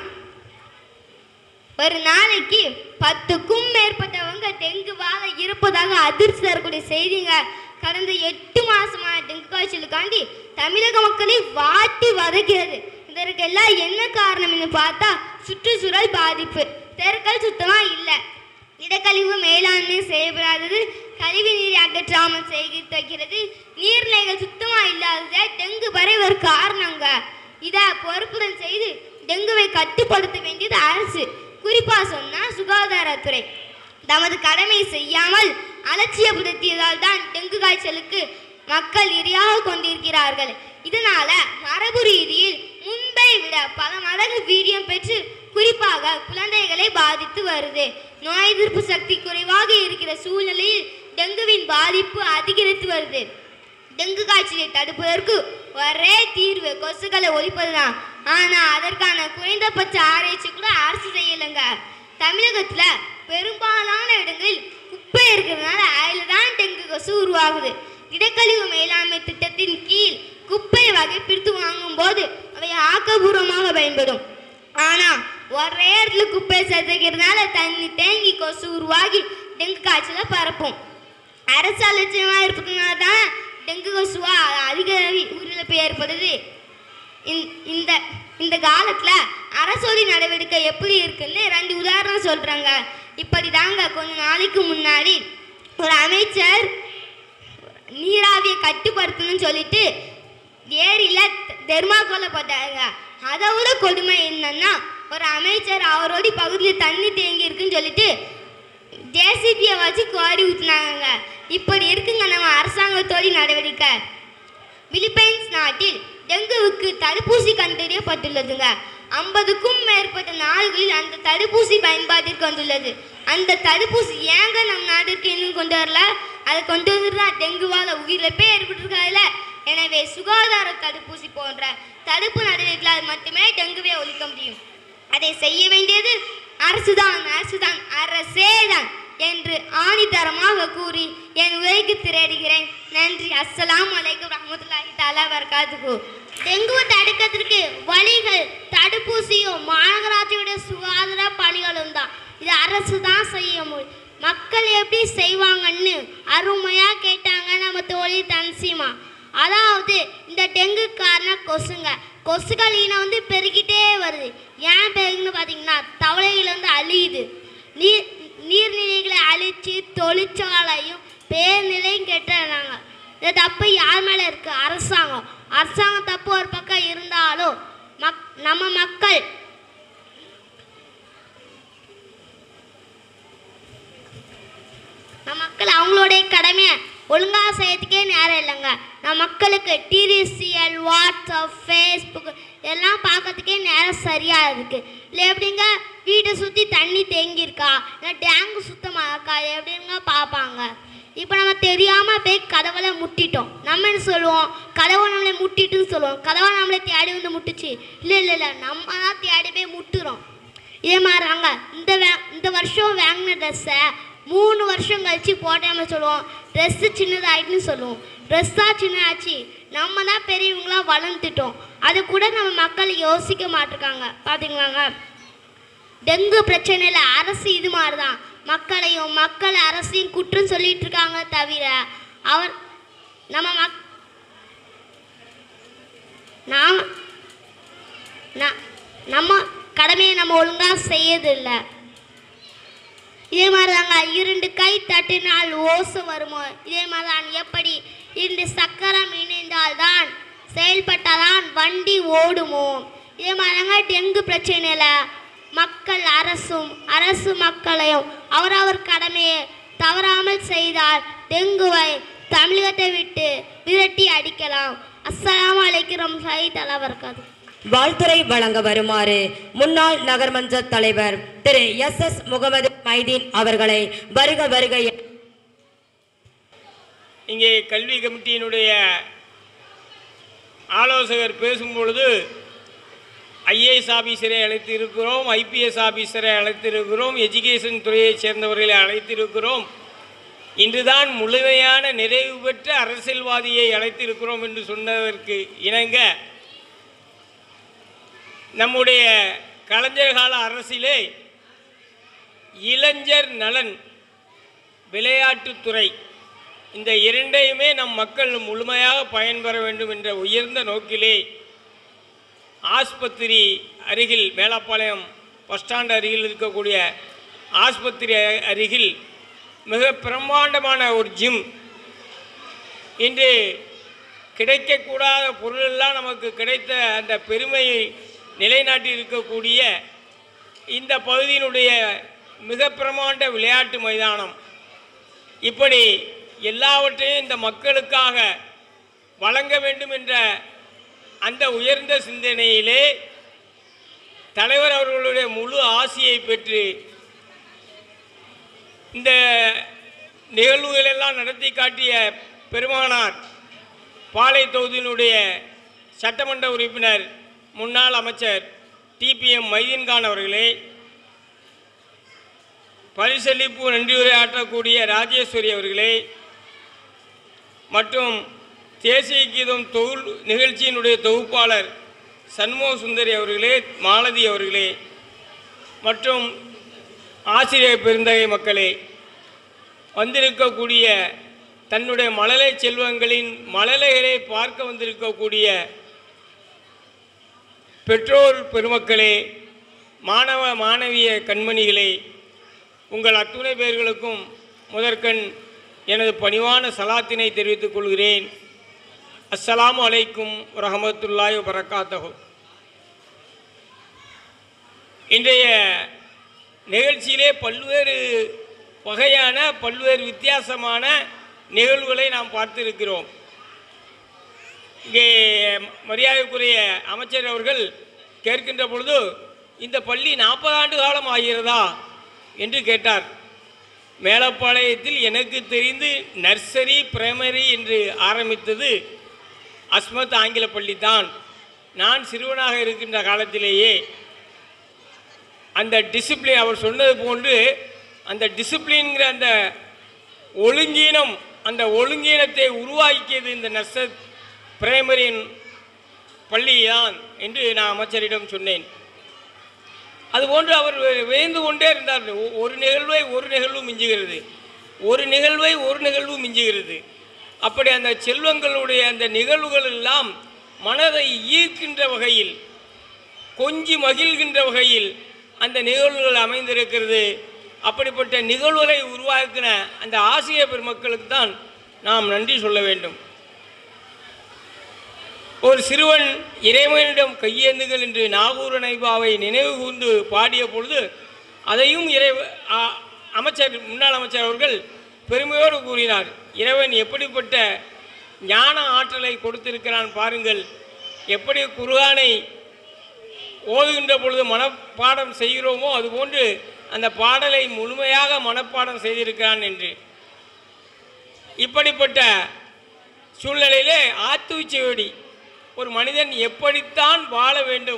ஒரு நாளைக்கு பத்துக்கும் மேற்பட்டவங்க டெங்குவாக இருப்பதாக அதிர்ச்சி தரக்கூடிய செய்திங்க. கடந்த எட்டு மாசமான டெங்கு காய்ச்சலுக்காண்டி தமிழக மக்களை வாட்டி வதைக்கிறது. இதற்கெல்லாம் என்ன காரணம்னு பார்த்தா சுற்றுச்சூழல் பாதிப்பு. தெருக்கள் சுத்தமா இல்லை, இடக்கழிவு மேலாண்மை செய்யப்படாதது, கழிவு நீரை அகற்றாமல் செய்கிறது, நீர்நிலைகள் சுத்தமா இல்லாதது டெங்கு பரவ காரணங்க. இதை பொறுப்புடன் செய்து டெங்குவை கட்டுப்படுத்த வேண்டியது அரசு. குறிப்பா சொன்னா சுகாதாரத்துறை தமது கடமை செய்யாமல் அலட்சியப்படுத்தியதால் தான் டெங்கு காய்ச்சலுக்கு மக்கள் இரையாக கொண்டிருக்கிறார்கள். இதனால மரபு ரீதியில் முன்பை விட பல மடங்கு வீரியம் பெற்று குறிப்பாக குழந்தைகளை பாதித்து வருது. நோய் எதிர்ப்பு சக்தி குறைவாக இருக்கிற சூழ்நிலையில் டெங்குவின் பாதிப்பு அதிகரித்து வருது. டெங்கு காய்ச்சலை தடுப்பதற்கு ஒரே தீர்வு கொசுக்களை ஒழிப்பதுதான். ஆனா அதற்கான குறைந்தபட்ச ஆராய்ச்சி கூட அரசு செய்யலைங்க. தமிழகத்துல பெரும்பாலான இடங்களில் குப்பை இருக்கிறதுனால அதில் தான் டெங்கு கொசு உருவாகுது. இடக்கழிவு மேலாண்மை திட்டத்தின் கீழ் குப்பை வகை பிரித்து வாங்கும் போது அவை ஆக்கப்பூர்வமாக பயன்படும். ஆனா ஒரே இடத்துல குப்பை சேர்த்துக்கிறதுனால தண்ணி தேங்கி கொசு உருவாகி டெங்கு காய்ச்சலை பரப்பும். அரசு அலட்சியமா இருப்பதுனால தான் டெங்கு கொசுவா அதிக உயிரிழப்பு ஏற்படுது. இந்த இந்த காலத்துல அரசோடி நடவடிக்கை எப்படி இருக்குன்னு ரெண்டு உதாரணம் சொல்றாங்க. இப்படி தாங்க கொஞ்ச நாளைக்கு முன்னாடி ஒரு அமைச்சர் நீராவியை கட்டுப்படுத்தணும்னு சொல்லிட்டு ஏரியில தெர்மாக்கோலை போட்டாங்க. அதை விட கொடுமை என்னன்னா, ஒரு அமைச்சர் அவரோட பகுதியில் தண்ணி தேங்கி இருக்குன்னு சொல்லிட்டு ஜேசிபியை வச்சு கோரி ஊற்றினாங்க. இப்படி இருக்குங்க நம்ம அரசாங்கத்தோட நடவடிக்கை. பிலிப்பைன்ஸ் நாட்டில் டெங்குவுக்கு தடுப்பூசி கண்டறியப்பட்டுள்ளதுங்க. ஐம்பதுக்கும் மேற்பட்ட நாடுகளில் அந்த தடுப்பூசி பயன்பாட்டிற்கு வந்துள்ளது. அந்த தடுப்பூசி ஏங்க நம் நாட்டிற்கு இன்னும் கொண்டு வரல? அதை கொண்டு வந்துருந்தா டெங்குவால உயிரிழப்பே ஏற்பட்டிருக்காதுல. எனவே சுகாதார தடுப்பூசி போன்ற தடுப்பு நடவடிக்கைகளால் மட்டுமே டெங்குவை ஒழிக்க முடியும். அதை செய்ய வேண்டியது அரசுதான் அரசுதான் அரசே தான் என்று ஆணித்தரமாக கூறி என் உரைக்கு திரையிடுகிறேன். நன்றி. அஸ்ஸலாமு அலைக்கும் ரஹ்மத்துல்லாஹி தஆலா பரக்காத்துஹு. டெங்குவை தடுக்கிறதுக்கு வழிகள் தடுப்பூசியும் மாநகராட்சியோட சுகாதார பணிகளும் தான். இது அரசு தான் செய்ய முடியும். மக்கள் எப்படி செய்வாங்கன்னு அருமையா கேட்டாங்க நம்ம தோழி தன்சீமா. அதாவது இந்த டெங்கு காரணம் கொசுங்க. கொசுகள் இனம் வந்து பெருகிட்டே வருது. ஏன் பெருகுன்னு பார்த்தீங்கன்னா தவளைகள் வந்து அழியுது. நீர் நீர்நிலைகளை அழித்து தொழிற்சாலையும் பேர்நிலையும் கெட்டுறாங்க. இந்த தப்பு யார் மேலே இருக்கு? அரசாங்கம். அரசாங்கம் தப்பு ஒரு பக்கம் இருந்தாலும் மக் நம்ம மக்கள் நம்ம மக்கள் அவங்களுடைய கடமையை ஒழுங்காக செய்யறதுக்கே நேரம் இல்லைங்க. நம்ம மக்களுக்கு டிடிசிஎல், வாட்ஸ்அப், ஃபேஸ்புக் இதெல்லாம் பார்க்கறதுக்கே நேரம் சரியாக இருக்குது. இல்லை எப்படிங்க வீட்டை சுற்றி தண்ணி தேங்கியிருக்கா, இல்லை டேங்கு சுத்தமாக இருக்கா, எப்படிங்க பார்ப்பாங்க. இப்போ நம்ம தெரியாமல் போய் கதவுல முட்டிட்டோம். நம்ம என்ன சொல்லுவோம்? கதவை நம்மளை முட்டிட்டுன்னு சொல்லுவோம். கதவை நம்மளை தேடி வந்து முட்டுச்சு. இல்லை இல்லை இல்லை நம்ம தான் தேடி போய் முட்டுறோம். இதே மாதிரி அங்கே இந்த வே இந்த வருஷம் வாங்கின ட்ரெஸ்ஸை மூணு வருஷம் கழிச்சு போட்டாமல் சொல்லுவோம் ட்ரெஸ்ஸு சின்னதாயிட்டுன்னு சொல்லுவோம். ட்ரெஸ்ஸாக சின்னதாச்சு, நம்ம தான் பெரியவங்களாம் வளர்ந்துட்டோம். அது கூட நம்ம மக்கள் யோசிக்க மாட்டிருக்காங்க. பார்த்தீங்களாங்க, டெங்கு பிரச்சனையில் அரசு இது மாதிரி தான் மக்களையும் மக்கள் அரசையும் குற்றம் சொல்லிட்டு இருக்காங்க. தவிர அவர் நம்ம மக் நாம் நம்ம கடமையை நம்ம ஒழுங்காக செய்யறதில்லை. இதே மாதிரி தாங்க இரண்டு கை தட்டினால் ஓசை வருமோ, இதே மாதிரி தான் எப்படி இரண்டு சக்கரம் இணைந்தால்தான் செயல்பட்டால்தான் வண்டி ஓடுமோ, இதே மாதிரி தாங்க டெங்கு பிரச்சனையில் மக்கள் அரசும் அரசு மக்களையும் அவரவர் கடமையை தவறாமல் செய்தால் டெங்குவை தமிழகத்தை விட்டு விரட்டி அடிக்கலாம். அஸ்ஸலாமு அலைக்கும் வரஹ்மத்துல்லாஹி வபரகாத்துஹு. வாழ்த்துறை வழங்க வருமாறு முன்னாள் நகர்மன்ற தலைவர் திரு எஸ் எஸ் முகமது மைதீன் அவர்களை வருக வருக. இங்கே கல்வி கமிட்டியினுடைய ஆலோசகர் பேசும்பொழுது ஐஏஎஸ் ஆபீஸரை அழைத்திருக்கிறோம், ஐபிஎஸ் ஆபீஸரை அழைத்திருக்கிறோம், எஜுகேஷன் துறையைச் சேர்ந்தவர்களை அழைத்திருக்கிறோம், இன்றுதான் முழுமையான நிறைவு பெற்ற அரசியல்வாதியை அழைத்திருக்கிறோம் என்று சொன்னதற்கு இணங்க நம்முடைய கலைஞர் கால அரசிலே இளைஞர் நலன், விளையாட்டுத்துறை இந்த இரண்டையுமே நம் மக்கள் முழுமையாக பயன்பெற வேண்டும் என்ற உயர்ந்த நோக்கிலே ஆஸ்பத்திரி அருகில், மேலப்பாளையம் பஸ் ஸ்டாண்ட் அருகில் இருக்கக்கூடிய ஆஸ்பத்திரி அருகில் மிக பிரம்மாண்டமான ஒரு ஜிம், இன்று கிடைக்கக்கூடாத பொருளெல்லாம் நமக்கு கிடைத்த அந்த பெருமையை நிலைநாட்டி இருக்கக்கூடிய இந்த பகுதியினுடைய மிக பிரமாண்ட விளையாட்டு மைதானம், இப்படி எல்லாவற்றையும் இந்த மக்களுக்காக வழங்க வேண்டும் என்ற அந்த உயர்ந்த சிந்தனையிலே தலைவர் அவர்களுடைய முழு ஆசியை பெற்று இந்த நிகழ்வுகளெல்லாம் நடத்தி காட்டிய பெருமானார் பாளை தொகுதியினுடைய சட்டமன்ற உறுப்பினர் முன்னாள் அமைச்சர் டிபிஎம் மைதீன் கான் அவர்களே, பரிசளிப்பு நன்றியுரை ஆற்றக்கூடிய ராஜேஸ்வரி அவர்களே மற்றும் தேசிய கீதம் தொகுல் நிகழ்ச்சியினுடைய தொகுப்பாளர் சண்முக சுந்தரி அவர்களே, மாலதி அவர்களே மற்றும் ஆசிரியர் பெருந்தகை மக்களே, வந்திருக்கக்கூடிய தன்னுடைய மழலை செல்வங்களின் மழலைகளை பார்க்க வந்திருக்கக்கூடிய பெற்றோர் பெருமக்களே, மாணவ மாணவிய கண்மணிகளே, உங்கள் அத்துணை பேர்களுக்கும் முதற்கண் எனது பணிவான சலாத்தினை தெரிவித்துக் கொள்கிறேன். அஸ்ஸலாமு அலைக்கும் வரஹ்மத்துல்லாஹி வபரகாத்துஹு. இன்றைய நிகழ்ச்சியிலே பல்வேறு வகையான பல்வேறு வித்தியாசமான நிகழ்வுகளை நாம் பார்த்திருக்கிறோம். இங்கே மரியாதைக்குரிய அமைச்சர் அவர்கள் கேட்கின்ற பொழுது இந்த பள்ளி நாற்பது ஆண்டு காலம் ஆகிறதா என்று கேட்டார். மேலப்பாளையத்தில் எனக்கு தெரிந்து நர்சரி பிரைமரி என்று ஆரம்பித்தது அஸ்மத் ஆங்கில பள்ளி தான். நான் சிறுவனாக இருக்கின்ற காலத்திலேயே அந்த டிசிப்ளின் அவர் சொன்னது போன்று அந்த டிசிப்ளின்கிற அந்த ஒழுங்கீனம், அந்த ஒழுங்கீனத்தை உருவாக்கியது இந்த நர்சரி பிரைமரியின் பள்ளி தான் என்று நான் அமைச்சரிடம் சொன்னேன். அதுபோன்று அவர் வியந்து கொண்டே இருந்தார். ஒரு நிகழ்வை ஒரு நிகழ்வு மிஞ்சுகிறது, ஒரு நிகழ்வை ஒரு நிகழ்வு மிஞ்சுகிறது. அப்படி அந்த செல்வங்களுடைய அந்த நிகழ்வுகள் எல்லாம் மனதை ஈர்க்கின்ற வகையில், கொஞ்சி மகிழ்கின்ற வகையில் அந்த நிகழ்வுகள் அமைந்திருக்கிறது. அப்படிப்பட்ட நிகழ்வுகளை உருவாக்கின அந்த ஆசிரியர் பெருமக்களுக்கு தான் நாம் நன்றி சொல்ல வேண்டும். ஒரு சிறுவன் இறைவனிடம் கையேந்துகள் என்று நாகூர் நைபாவை நினைவு கூர்ந்து பாடிய பொழுது அதையும் இறை அமைச்சர் முன்னாள் அமைச்சர் அவர்கள் பெருமையோடு கூறினார். இறைவன் எப்படிப்பட்ட ஞான ஆற்றலை கொடுத்திருக்கிறான் பாருங்கள், எப்படி குர்ஆனை ஓதுகின்ற பொழுது மனப்பாடம் செய்கிறோமோ அதுபோன்று அந்த பாடலை முழுமையாக மனப்பாடம் செய்திருக்கிறான் என்று. இப்படிப்பட்ட சூழ்நிலையிலே ஆத்துவிச்செடி ஒரு மனிதன் எப்படித்தான் வாழ வேண்டும்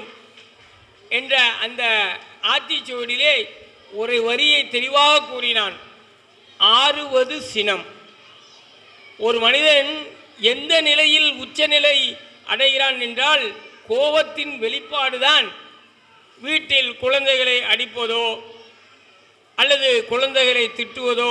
என்ற அந்த ஆத்திச்சுவடியிலே ஒரு வரியை தெளிவாக கூறினான். ஆறுவது சினம். ஒரு மனிதன் எந்த நிலையில் உச்சநிலை அடைகிறான் என்றால் கோபத்தின் வெளிப்பாடுதான் வீட்டில் குழந்தைகளை அடிப்பதோ அல்லது குழந்தைகளை திட்டுவதோ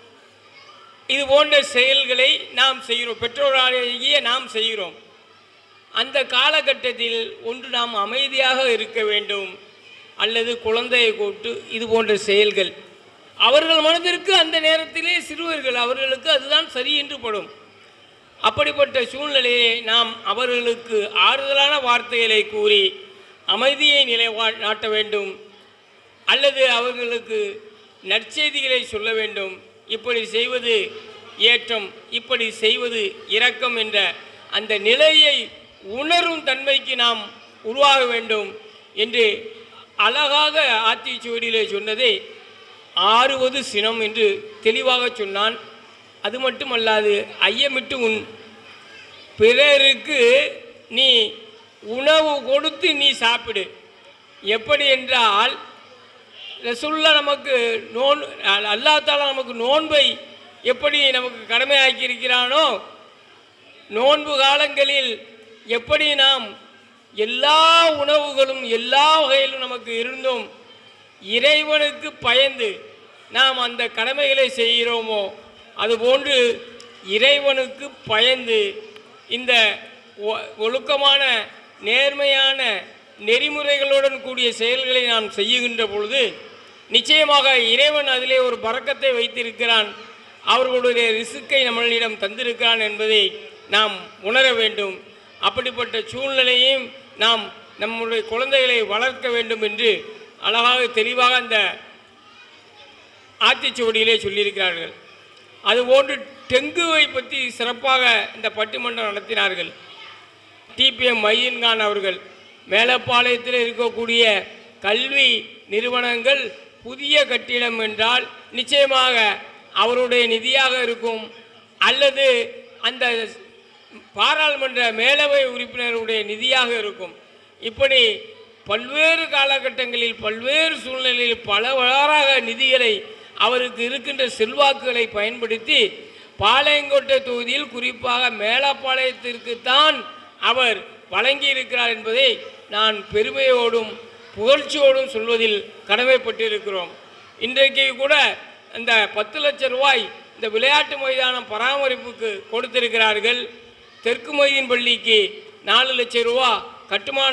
இது போன்ற செயல்களை நாம் செய்கிறோம், பெற்றோராகிய நாம் செய்கிறோம். அந்த காலகட்டத்தில் ஒன்று நாம் அமைதியாக இருக்க வேண்டும், அல்லது குழந்தையை கூப்பிட்டு இது போன்ற செயல்கள் அவர்கள் மனதிற்கு அந்த நேரத்திலே சிறுவர்கள் அவர்களுக்கு அதுதான் சரி என்று படும். அப்படிப்பட்ட சூழ்நிலையை நாம் அவர்களுக்கு ஆறுதலான வார்த்தைகளை கூறி அமைதியை நிலை நாட்ட வேண்டும், அல்லது அவர்களுக்கு நற்செய்திகளை சொல்ல வேண்டும். இப்படி செய்வது ஏற்றம், இப்படி செய்வது இரக்கம் என்ற அந்த நிலையை உணரும் தன்மைக்கு நாம் உருவாக வேண்டும் என்று அழகாக ஆத்திச்சூடியிலே சொன்னதை ஆறுவது சினம் என்று தெளிவாக சொன்னான். அது மட்டுமல்லாது ஐயமிட்டு உன் பிறருக்கு நீ உணவு கொடுத்து நீ சாப்பிடு. எப்படி என்றால் ரசூலுல்லாஹ் நமக்கு நோன் அல்லாஹ் தஆலா நமக்கு நோன்பை எப்படி நமக்கு கடமையாக்கி இருக்கிறானோ, நோன்பு காலங்களில் எப்படி நாம் எல்லா உணவுகளும் எல்லா வகையிலும் நமக்கு இருந்தும் இறைவனுக்கு பயந்து நாம் அந்த கடமைகளை செய்கிறோமோ, அதுபோன்று இறைவனுக்கு பயந்து இந்த ஒழுக்கமான நேர்மையான நெறிமுறைகளுடன் கூடிய செயல்களை நாம் செய்யுகின்ற பொழுது நிச்சயமாக இறைவன் அதிலே ஒரு பரக்கத்தை வைத்திருக்கிறான், அவர்களுடைய ரிசுக்கை நம்மளிடம் தந்திருக்கிறான் என்பதை நாம் உணர வேண்டும். அப்படிப்பட்ட சூழ்நிலையும் நாம் நம்முடைய குழந்தைகளை வளர்க்க வேண்டும் என்று அழகாக தெளிவாக அந்த ஆத்திச்சுவடியிலே சொல்லியிருக்கிறார்கள். அதுபோன்று டெங்குவை பற்றி சிறப்பாக இந்த பட்டிமன்றம் நடத்தினார்கள். டிபிஎம் மையீன் கான் அவர்கள் மேலப்பாளையத்தில் இருக்கக்கூடிய கல்வி நிறுவனங்கள் புதிய கட்டிடம் என்றால் நிச்சயமாக அவருடைய நிதியாக இருக்கும், அல்லது அந்த பாராளுமன்ற மேலவை உறுப்பினருடைய நிதியாக இருக்கும். இப்படி பல்வேறு காலகட்டங்களில் பல்வேறு சூழ்நிலையில் பலவாறாக நிதிகளை அவருக்கு இருக்கின்ற செல்வாக்குகளை பயன்படுத்தி பாளையங்கோட்டை தொகுதியில் குறிப்பாக மேலப்பாளையத்திற்குத்தான் அவர் வழங்கியிருக்கிறார் என்பதை நான் பெருமையோடும் புகழ்ச்சியோடும் சொல்வதில் கடமைப்பட்டிருக்கிறோம். இன்றைக்கு கூட அந்த பத்து லட்சம் ரூபாய் இந்த விளையாட்டு மைதானம் பராமரிப்புக்கு கொடுத்திருக்கிறார்கள். தெற்கு மொய்தீன் பள்ளிக்கு நாலு லட்சம் ரூபா கட்டுமான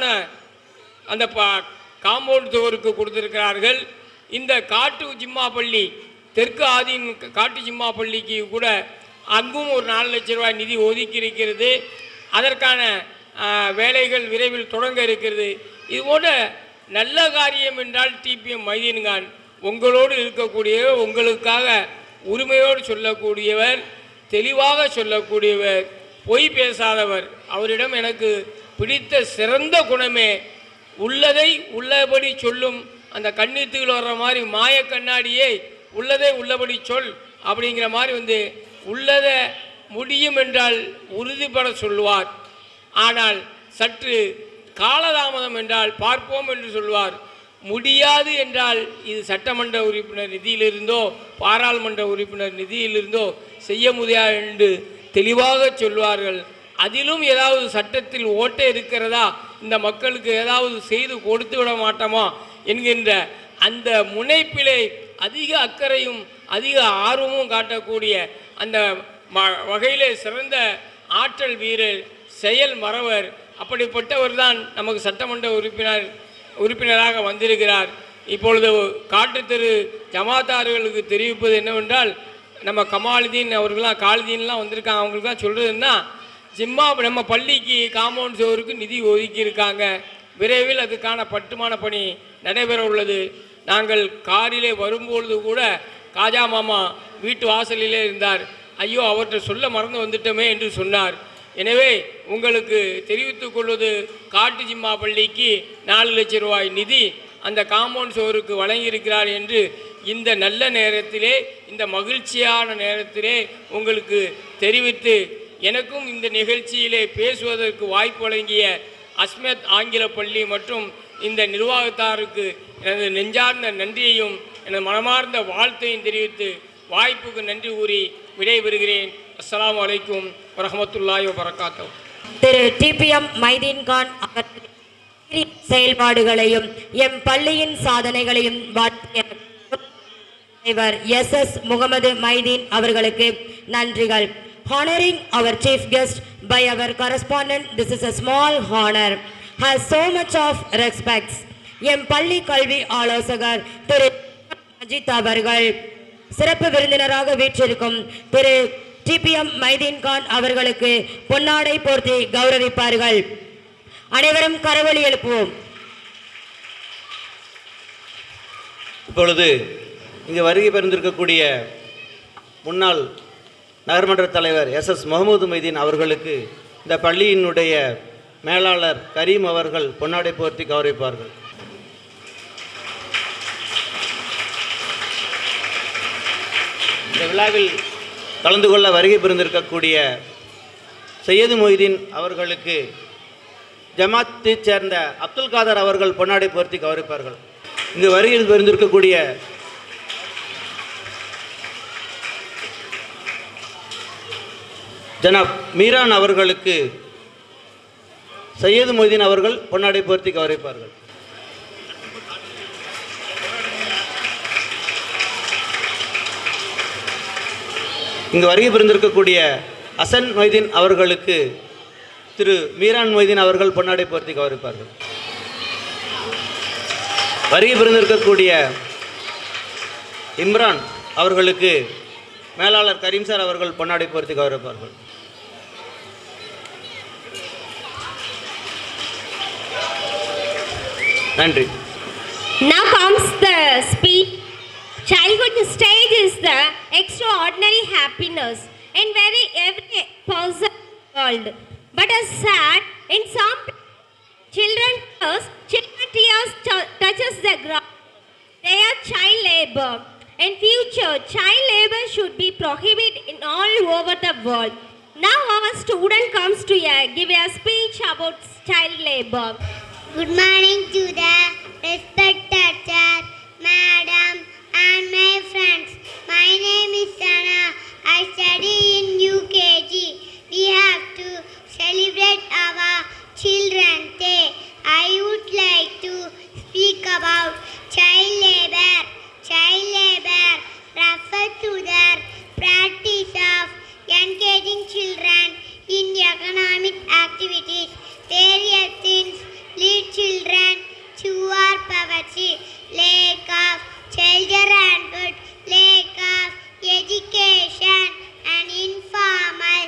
அந்த ப காம்பவுண்ட் சுவருக்கு கொடுத்திருக்கிறார்கள். இந்த காட்டு ஜிம்மா பள்ளி தெற்கு ஆதீன் காட்டு ஜிம்மா பள்ளிக்கு கூட அங்கும் ஒரு நாலு லட்சம் ரூபாய் நிதி ஒதுக்கி இருக்கிறது. அதற்கான வேலைகள் விரைவில் தொடங்க இருக்கிறது. இதுபோன்ற நல்ல காரியம் என்றால் டிபிஎம் மைதீன் கான் உங்களோடு இருக்கக்கூடியவர், உங்களுக்காக உரிமையோடு சொல்லக்கூடியவர், தெளிவாக சொல்லக்கூடியவர், பொய் பேசாதவர். அவரிடம் எனக்கு பிடித்த சிறந்த குணமே உள்ளதை உள்ளபடி சொல்லும். அந்த கண்ணீத்துகள் வர்ற மாதிரி மாய கண்ணாடியே உள்ளதை உள்ளபடி சொல் அப்படிங்கிற மாதிரி வந்து உள்ளதை முடியும் என்றால் உறுதிப்பட சொல்லுவார். ஆனால் சற்று காலதாமதம் என்றால் பார்ப்போம் என்று சொல்வார். முடியாது என்றால் இது சட்டமன்ற உறுப்பினர் நிதியிலிருந்தோ பாராளுமன்ற உறுப்பினர் நிதியிலிருந்தோ செய்ய முடியாது என்று தெளிவாக சொல்வார்கள். அதிலும் ஏதாவது சட்டத்தில் ஓட்டை இருக்கிறதா, இந்த மக்களுக்கு ஏதாவது செய்து கொடுத்து விட மாட்டோமா என்கின்ற அந்த முனைப்பிலே அதிக அக்கறையும் அதிக ஆர்வமும் காட்டக்கூடிய அந்த வகையிலே சிறந்த ஆற்றல் வீரர், செயல் மறவர். அப்படிப்பட்டவர் தான் நமக்கு சட்டமன்ற உறுப்பினர் உறுப்பினராக வந்திருக்கிறார். இப்பொழுது காட்டு தெரு ஜமாத்தார்களுக்கு தெரிவிப்பது என்னவென்றால், நம்ம கமாலுதீன் அவர்களாம் காலுதீன்லாம் வந்திருக்காங்க. அவங்களுக்கு தான் சொல்கிறதுன்னா, ஜிம்மா நம்ம பள்ளிக்கு காம்பவுண்ட் சுவருக்கு நிதி ஒதுக்கி இருக்காங்க. விரைவில் அதுக்கான பட்டுமான பணி நடைபெற உள்ளது. நாங்கள் காரிலே வரும்பொழுது கூட காஜா மாமா வீட்டு வாசலிலே இருந்தார். ஐயோ அவற்றை சொல்ல மறந்து வந்துட்டோமே என்று சொன்னார். எனவே உங்களுக்கு தெரிவித்துக் கொள்வது, காட்டு ஜிம்மா பள்ளிக்கு நாலு லட்சம் ரூபாய் நிதி அந்த காம்பவுண்ட் சுவருக்கு வழங்கியிருக்கிறார் என்று இந்த நல்ல நேரத்திலே, இந்த மகிழ்ச்சியான நேரத்திலே உங்களுக்கு தெரிவித்து, எனக்கும் இந்த நிகழ்ச்சியிலே பேசுவதற்கு வாய்ப்பு வழங்கிய அஸ்மத் ஆங்கில பள்ளி மற்றும் இந்த நிர்வாகத்தாருக்கு எனது நெஞ்சார்ந்த நன்றியையும் எனது மனமார்ந்த வாழ்த்தையும் தெரிவித்து வாய்ப்புக்கு நன்றி கூறி விடைபெறுகிறேன். அஸ்ஸலாமு அலைக்கும் வரஹ்மத்துல்லாஹி வபரகாத்துஹு. திரு டிபிஎம் மைதீன் கான் அவர்களின் செயல்பாடுகளையும் எம் பள்ளியின் சாதனைகளையும் வாழ்த்திய தலைவர் எஸ் எஸ் முகமது மைதீன் அவர்களுக்கு நன்றிகள். Honoring our chief guest by our correspondent, this is a small honor, has so much of respects. எம் பள்ளி கல்வி ஆலோசகர் திரு அஜித் அவர்கள் சிறப்பு விருந்தினராக வீற்றிருக்கும் திரு டிபிஎம் மைதீன் கான் அவர்களுக்கு பொன்னாடை போர்த்தி கௌரவிப்பார்கள். அனைவரும் கரவொலி எழுப்புவோம். இப்பொழுது இங்கு வருகை பெருந்திருக்கக்கூடிய முன்னாள் நகர்மன்ற தலைவர் எஸ் எஸ் முகமது மைதீன் அவர்களுக்கு இந்த பள்ளியினுடைய மேலாளர் கரீம் அவர்கள் பொன்னாடை போர்த்தி கௌரவிப்பார்கள். இந்த விழாவில் கலந்து கொள்ள வருகை புரிந்திருக்கக்கூடிய சையது மொய்தீன் அவர்களுக்கு ஜமாத்தைச் சேர்ந்த அப்துல் காதர் அவர்கள் பொன்னாடை போர்த்தி கௌரவிப்பார்கள். இங்கு வருகை புரிந்திருக்கக்கூடிய ஜனாப் மீரான் அவர்களுக்கு சையது மொய்தீன் அவர்கள் பொன்னாடை போர்த்தி கௌரவிப்பார்கள். இங்கு வருகை புரிந்திருக்கக்கூடிய அசன் மொய்தீன் அவர்களுக்கு திரு மீரான் மொய்தீன் அவர்கள் பொன்னாடை போர்த்தி கௌரவிப்பார்கள். வருகை புரிந்திருக்கக்கூடிய இம்ரான் அவர்களுக்கு மேலாளர் கரீம் சார் அவர்கள் பொன்னாடை போர்த்தி கௌரவிப்பார்கள். நன்றி. Now comes the speech. Childhood stage is the extraordinary happiness in very every person world. But as sad in some children tears, children tears touches the ground. They are child labor. In future, child labor should be prohibited in all over the world. Now our student comes to uh, give a speech about child labor. Good morning to the respected chair, madam, and my friends. My name is Sana. I study in U K G. We have to celebrate our Children's Day. I would like to speak about child labor. Child labor refers to the practice of engaging children in economic activities. Various things lead children toward poverty, lack of childhood, lack of education, and informal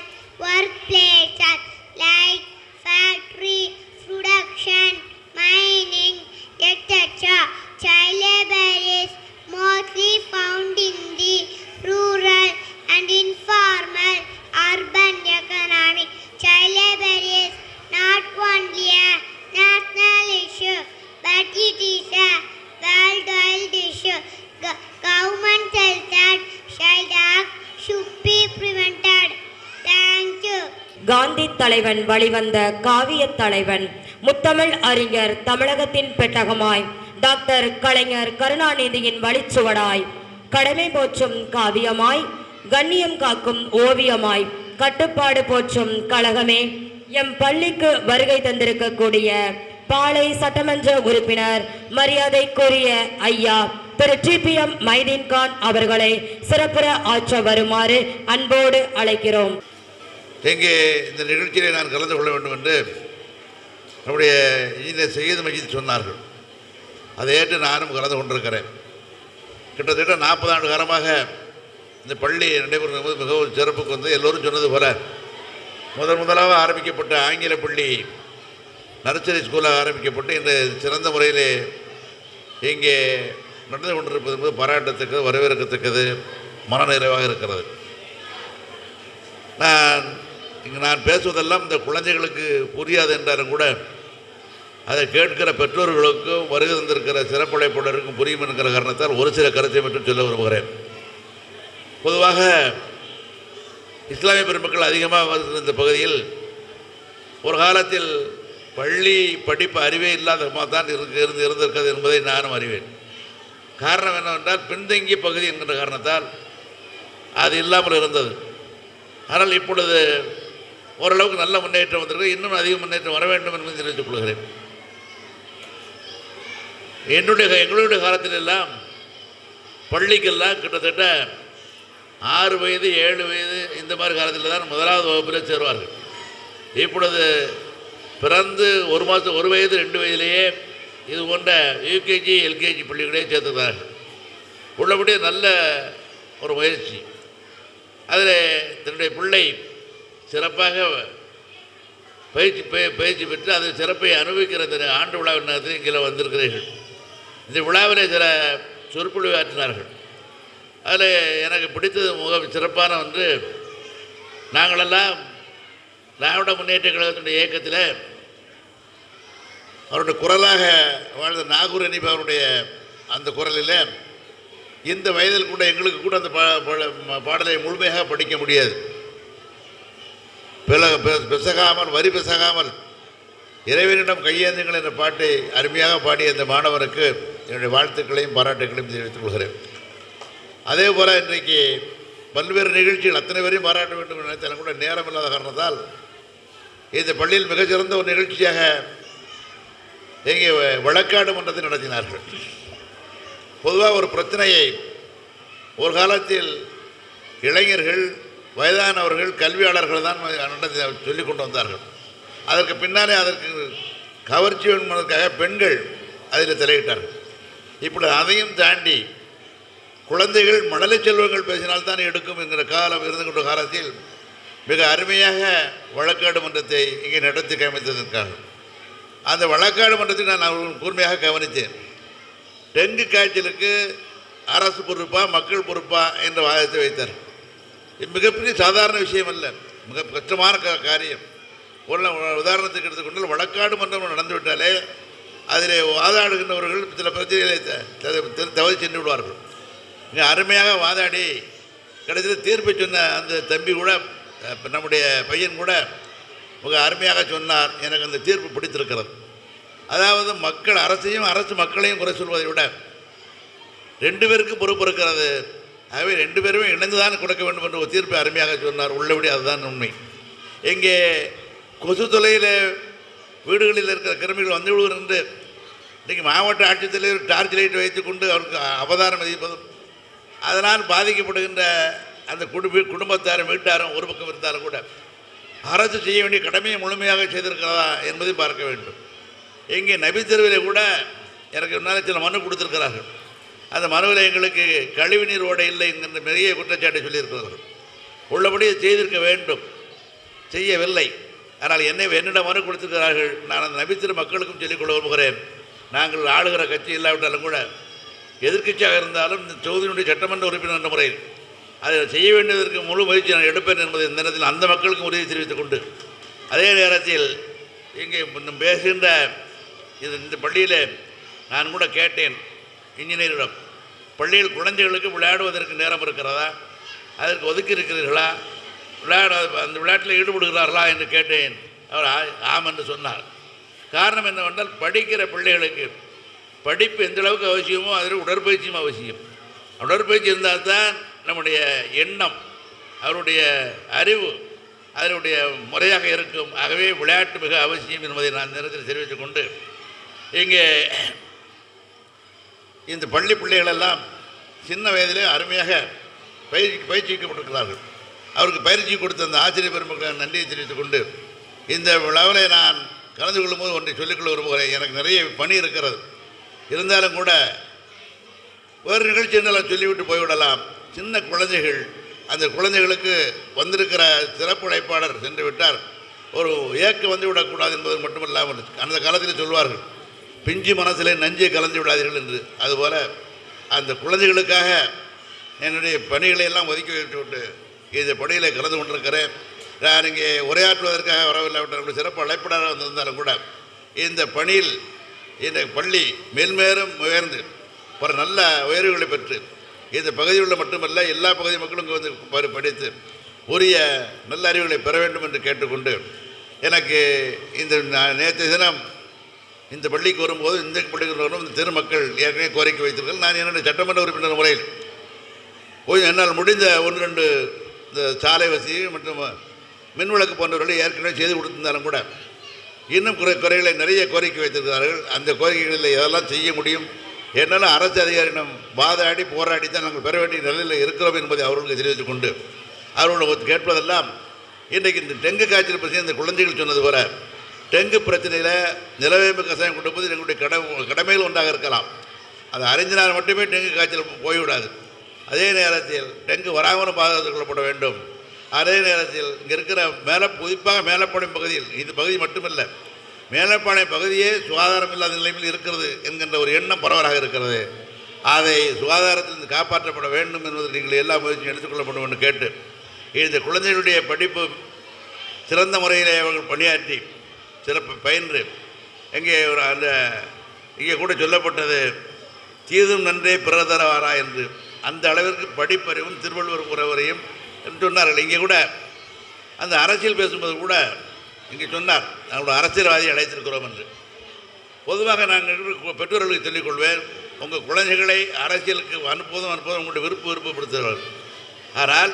workplaces like factory, production, mining, et cetera. Child labor is mostly found in the rural and informal urban economy. Child labor is not only a national issue, but it is a worldwide issue. Go- government says that child act should be prevented. Thank you. Gandhi தலைவன் வழிவந்த காவிய தலைவன் முத்தமிழ் அறிஞர் தமிழகத்தின் பெட்டகமாய் doctor கலைஞர் கருணாநிதியின் வழிச்சுவடாய் கடமை போற்றும் காவியமாய் கண்ணியம் காக்கும் ஓவியமாய் கட்டுப்பாடு போற்றும் கழகமே எம் பள்ளிக்கு வருகை தந்திருக்கக்கூடிய பாளை சட்டமன்ற உறுப்பினர் மரியாதைக்குரிய ஐயா திரு டிபிஎம் மைதீன் கான் அவர்களை சிறப்புற ஆற்ற வருமாறு அன்போடு அழைக்கிறோம். எங்கே இந்த நிகழ்ச்சியை நான் கலந்து கொள்ள வேண்டும் என்று நம்முடைய இன்ஜினியர் சையது மஜீத் சொன்னார்கள். அதை ஏற்று நானும் கலந்து கொண்டிருக்கிறேன். கிட்டத்தட்ட நாற்பது ஆண்டு காலமாக இந்த பள்ளி நடைபெறும் போது மிகவும் சிறப்புக்கு வந்து எல்லோரும் சொன்னது போல முதன் முதலாக ஆரம்பிக்கப்பட்ட ஆங்கில பள்ளி நர்சரி ஸ்கூலாக ஆரம்பிக்கப்பட்டு இன்று சிறந்த முறையில் இங்கே நடந்து கொண்டிருப்பது என்பது பாராட்டத்தக்கது, வரவேற்கத்தக்கது, மனநிறைவாக இருக்கிறது. நான் இங்கு நான் பேசுவதெல்லாம் இந்த குழந்தைகளுக்கு புரியாது என்றாலும் கூட அதை கேட்கிற பெற்றோர்களுக்கும் வருகை தந்திருக்கிற சிறப்பழைப்பாளருக்கும் புரியும் என்கிற காரணத்தால் ஒரு சில கருத்தை மட்டும் சொல்ல விரும்புகிறேன். பொதுவாக இஸ்லாமிய பெருமக்கள் அதிகமாக வருகிற இந்த பகுதியில் ஒரு காலத்தில் பள்ளி படிப்பு அறிவே இல்லாத தான் இருந்து இருந்து இருந்திருக்கிறது என்பதை நானும் அறிவேன். காரணம் என்னவென்றால் பின்தங்கிய பகுதி என்கின்ற காரணத்தால் அது இல்லாமல் இருந்தது. ஆனால் இப்பொழுது ஓரளவுக்கு நல்ல முன்னேற்றம் வந்திருக்கு. இன்னும் அதிக முன்னேற்றம் வர வேண்டும் என்று தெரிவித்துக் கொள்கிறேன். என்னுடைய எங்களுடைய காலத்தில் எல்லாம் பள்ளிக்கெல்லாம் கிட்டத்தட்ட ஆறு வயது ஏழு வயது இந்த மாதிரி காலத்தில் தான் முதலாவது வகுப்பில் சேருவார்கள். இப்பொழுது பிறந்து ஒரு மாதம் ஒரு வயது ரெண்டு வயதிலேயே இது போன்ற யூகேஜி எல்கேஜி பள்ளிகளே சேர்த்துக்கிறார்கள். உள்ளபடியே நல்ல ஒரு முயற்சி. அதில் தன்னுடைய பிள்ளை சிறப்பாக பயிற்சி பயிற்சி பெற்று அது சிறப்பை அனுபவிக்கிற இந்த ஆண்டு விழாவின் நேரத்தில் இங்கே வந்திருக்கிறீர்கள். இந்த விழாவிலே சில சொற்பொழிவு ஆற்றினார்கள். அதில் எனக்கு பிடித்தது முக சிறப்பான ஒன்று, நாங்களெல்லாம் திராவிட முன்னேற்ற கழகத்தினுடைய இயக்கத்தில் அவருடைய குரலாக வாழ்ந்த நாகூர் அனீப் அவருடைய அந்த குரலில் இந்த வயதில் கூட எங்களுக்கு கூட அந்த பாடலை முழுமையாக படிக்க முடியாது. பிசகாமல் வரி பிசகாமல் இறைவனிடம் கையேந்துங்கள் என்ற பாட்டை அருமையாக பாடிய அந்த மாணவருக்கு என்னுடைய வாழ்த்துக்களையும் பாராட்டுகளையும் தெரிவித்துக் கொள்கிறேன். அதே போல் இன்றைக்கு பல்வேறு நிகழ்ச்சிகள் அத்தனை பேரையும் பாராட்ட வேண்டும் என்று நினைத்தாலும் கூட நேரம் இல்லாத காரணத்தால் இந்த பள்ளியில் மிகச்சிறந்த ஒரு நிகழ்ச்சியாக இங்கே வழக்காடு மன்றத்தை நடத்தினார்கள். பொதுவாக ஒரு பிரச்சனையை ஒரு காலத்தில் இளைஞர்கள் வயதானவர்கள் கல்வியாளர்கள் தான் நடத்தி சொல்லிக் கொண்டு வந்தார்கள். அதற்கு பின்னாலே அதற்கு கவர்ச்சி என்பதற்காக பெண்கள் அதில் தலையிட்டார்கள். இப்படி அதையும் தாண்டி குழந்தைகள் மழலை செல்வங்கள் பேசினால்தான் எடுக்கும் என்கிற காலம் இருந்து கொண்ட காலத்தில் மிக அருமையாக வழக்காடு மன்றத்தை இங்கே நடத்தி கவனித்ததற்காக அந்த வழக்காடு மன்றத்தை நான் கூர்மையாக கவனித்தேன். டெங்கு காய்ச்சலுக்கு அரசு பொறுப்பா மக்கள் பொறுப்பா என்ற வாதத்தை வைத்தார். இது மிகப்பெரிய சாதாரண விஷயம் அல்ல, மிக கஷ்டமான காரியம். ஒரு உதாரணத்துக்கு எடுத்துக்கொண்டால் வழக்காடு மன்றம் நடந்துவிட்டாலே அதில் வாதாடுகின்றவர்கள் சில பிரச்சனைகளை தவறி சென்று விடுவார்கள். இங்கே அருமையாக வாதாடி கடைசியில் தீர்ப்பை சொன்ன அந்த தம்பி கூட நம்முடைய பையன் கூட மிக அருமையாக சொன்னார், எனக்கு அந்த தீர்ப்பு பிடித்திருக்கிறது. அதாவது மக்கள் அரசையும் அரசு மக்களையும் குறை சொல்வதை விட ரெண்டு பேருக்கு பொறுப்பு இருக்கிறது. ஆகவே ரெண்டு பேருமே இணைந்து தான் கொடுக்க வேண்டும் என்ற ஒரு தீர்ப்பை அருமையாக சொன்னார். உள்ளபடி அதுதான் உண்மை. இங்கே கொசு தொலையில் வீடுகளில் இருக்கிற கிருமிகள் வந்து விடுவது என்று இன்றைக்கு மாவட்ட ஆட்சித்தலைவர் டார்ச் லைட் வைத்துக்கொண்டு அவருக்கு அவதாரம் விதிப்பதும் அதனால் பாதிக்கப்படுகின்ற அந்த குடும்ப குடும்பத்தாரும் வீட்டாரும் ஒரு பக்கம் இருந்தாலும் கூட அரசு செய்ய வேண்டிய கடமையை முழுமையாக செய்திருக்கிறதா என்பதை பார்க்க வேண்டும். இங்கே நபி தெருவில் கூட எனக்கு முன்னால் சில மனு கொடுத்துருக்கிறார்கள். அந்த மனுவில் எங்களுக்கு கழிவுநீர் ஓடை இல்லை என்கின்ற பெரிய குற்றச்சாட்டை சொல்லியிருக்கிறார்கள். உள்ளபடி செய்திருக்க வேண்டும், செய்யவில்லை. ஆனால் என்னை என்னிடம் மனு கொடுத்திருக்கிறார்கள். நான் அந்த நபித்திரு மக்களுக்கும் சொல்லிக்கொள்ள விரும்புகிறேன். நாங்கள் ஆளுகிற கட்சி இல்லாவிட்டாலும் கூட எதிர்க்கட்சியாக இருந்தாலும் இந்த தொகுதியினுடைய சட்டமன்ற உறுப்பினர் என்ற முறையில் அதை செய்ய வேண்டியதற்கு முழு முயற்சி நான் எடுப்பேன் என்பதை இந்த நேரத்தில் அந்த மக்களுக்கும் உறுதி தெரிவித்துக் கொண்டு அதே நேரத்தில் இங்கே பேசுகின்ற இது இந்த பள்ளியில் நான் கூட கேட்டேன் இன்ஜினியரிடம், பள்ளியில் குழந்தைகளுக்கு விளையாடுவதற்கு நேரம் இருக்கிறதா, அதற்கு ஒதுக்கி இருக்கிறீர்களா, விளையாட அந்த விளையாட்டில் ஈடுபடுகிறார்களா என்று கேட்டேன். அவர் ஆம் என்று சொன்னார். காரணம் என்னவென்றால் படிக்கிற பிள்ளைகளுக்கு படிப்பு எந்த அளவுக்கு அவசியமோ அதில் உடற்பயிற்சியும் அவசியம். உடற்பயிற்சி இருந்தால்தான் நம்முடைய எண்ணம் அவருடைய அறிவு அதனுடைய முறையாக இருக்கும். ஆகவே விளையாட்டு மிக அவசியம் என்பதை நான் நேரத்தில் தெரிவித்துக் கொண்டு இங்கே இந்த பள்ளி பிள்ளைகளெல்லாம் சின்ன வயதிலே அருமையாக பயிற்சி பயிற்சிக்கப்பட்டிருக்கிறார்கள். அவருக்கு பயிற்சி கொடுத்த அந்த ஆசிரியர் பெருமக்கள் நன்றியை தெரிவித்துக் கொண்டு இந்த விழாவில் நான் கலந்து கொள்ளும்போது ஒன்றை சொல்லிக்கொள்ள விரும்புகிறேன். எனக்கு நிறைய பணி இருக்கிறது, இருந்தாலும் கூட வேறு நிகழ்ச்சி என்றால் சொல்லிவிட்டு போய்விடலாம். சின்ன குழந்தைகள், அந்த குழந்தைகளுக்கு வந்திருக்கிற சிறப்பு அழைப்பாளர் சென்று விட்டார், ஒரு ஏக்கம் வந்து விடக்கூடாது என்பது மட்டுமல்லாமல் அந்த காலத்தில் சொல்வார்கள், பிஞ்சு மனசிலே நஞ்சை கலந்து விடாதீர்கள் என்று. அதுபோல் அந்த குழந்தைகளுக்காக என்னுடைய பணிகளை எல்லாம் ஒதுக்கி வைத்து விட்டு இந்த பணியில் கலந்து கொண்டிருக்கிறேன். நான் இங்கே உரையாற்றுவதற்காக வரவில்லாவிட்டால் சிறப்பு அழைப்பாளராக வந்திருந்தாலும் கூட இந்த பணியில் இந்த பள்ளி மேல்மேலும் உயர்ந்து ஒரு நல்ல உயர்வுகளை பெற்று இந்த பகுதியில் மட்டுமல்ல எல்லா பகுதி மக்களும் வந்து படித்து உரிய நல்ல அறிவுகளை பெற வேண்டும் என்று கேட்டுக்கொண்டு எனக்கு இந்த நேற்று தினம் இந்த பள்ளிக்கு வரும்போது இந்த பள்ளிக்கு வரும் இந்த திருமக்கள் ஏற்கனவே கோரிக்கை வைத்திருக்கிறார்கள். நான் என்னுடைய சட்டமன்ற உறுப்பினர் முறையில் கொஞ்சம் என்னால் முடிந்த ஒன்று ரெண்டு இந்த சாலை வசதி மற்றும் மின்விளக்கு போன்றவர்களை ஏற்கனவே செய்து கொடுத்திருந்தாலும் கூட இன்னும் குறை குறைகளை நிறைய கோரிக்கை வைத்திருக்கிறார்கள். அந்த கோரிக்கைகளில் எதெல்லாம் செய்ய முடியும் என்னாலும் அரசு அதிகாரியிடம் வாதாடி போராடி தான் நாங்கள் பெற வேண்டிய நிலையில் இருக்கிறோம் என்பதை அவர்களுக்கு தெரிவித்துக் கொண்டு அவர்கள் கேட்பதெல்லாம் இன்றைக்கு இந்த டெங்கு காய்ச்சல் பிரச்சனை இந்த குழந்தைகள் சொன்னது போல டெங்கு பிரச்சனையில் நிலவேம்பு கசாயம் கொண்டு போது எங்களுடைய கடை கடமைகள் ஒன்றாக இருக்கலாம். அது அறிஞ்சினால் மட்டுமே டெங்கு காய்ச்சல் போய்விடாது. அதே நேரத்தில் டெங்கு வராமலும் பாதுகாத்துக் கொள்ளப்பட வேண்டும். அதே நேரத்தில் இங்கே இருக்கிற மேலே குறிப்பாக மேலப்பாளையம் பகுதியில் இது பகுதி மட்டுமல்ல, மேலப்பாளையம் பகுதியே சுகாதாரம் இல்லாத நிலையில் இருக்கிறது என்கின்ற ஒரு எண்ணம் பரவலாக இருக்கிறது. அதை சுகாதாரத்திலிருந்து காப்பாற்றப்பட வேண்டும் என்பதற்கு நீங்கள் எல்லா முயற்சியும் எடுத்துக்கொள்ளப்படும் என்று கேட்டு இந்த குழந்தைகளுடைய படிப்பு சிறந்த முறையில் அவர்கள் பணியாற்றி சிறப்பு பயின்று எங்கே ஒரு அந்த இங்கே கூட சொல்லப்பட்டது தீதும் நன்றே பிறதரவாரா என்று அந்த அளவிற்கு படிப்பறிவும் திருவள்ளுவர் உறவரையும் என்று சொன்னார்கள். இங்கே கூட அந்த அரசியல் பேசும்போது கூட இங்கே சொன்னார் நாங்கள் அரசியல்வாதியை அழைத்திருக்கிறோம் என்று. பொதுவாக நாங்கள் பெற்றோர்களுக்கு சொல்லிக்கொள்வேன், உங்கள் குழந்தைகளை அரசியலுக்கு அனுப்புவதும் அனுப்புவதும் உங்களுடைய விருப்ப விருப்பப்படுத்துகிறார்கள். ஆனால்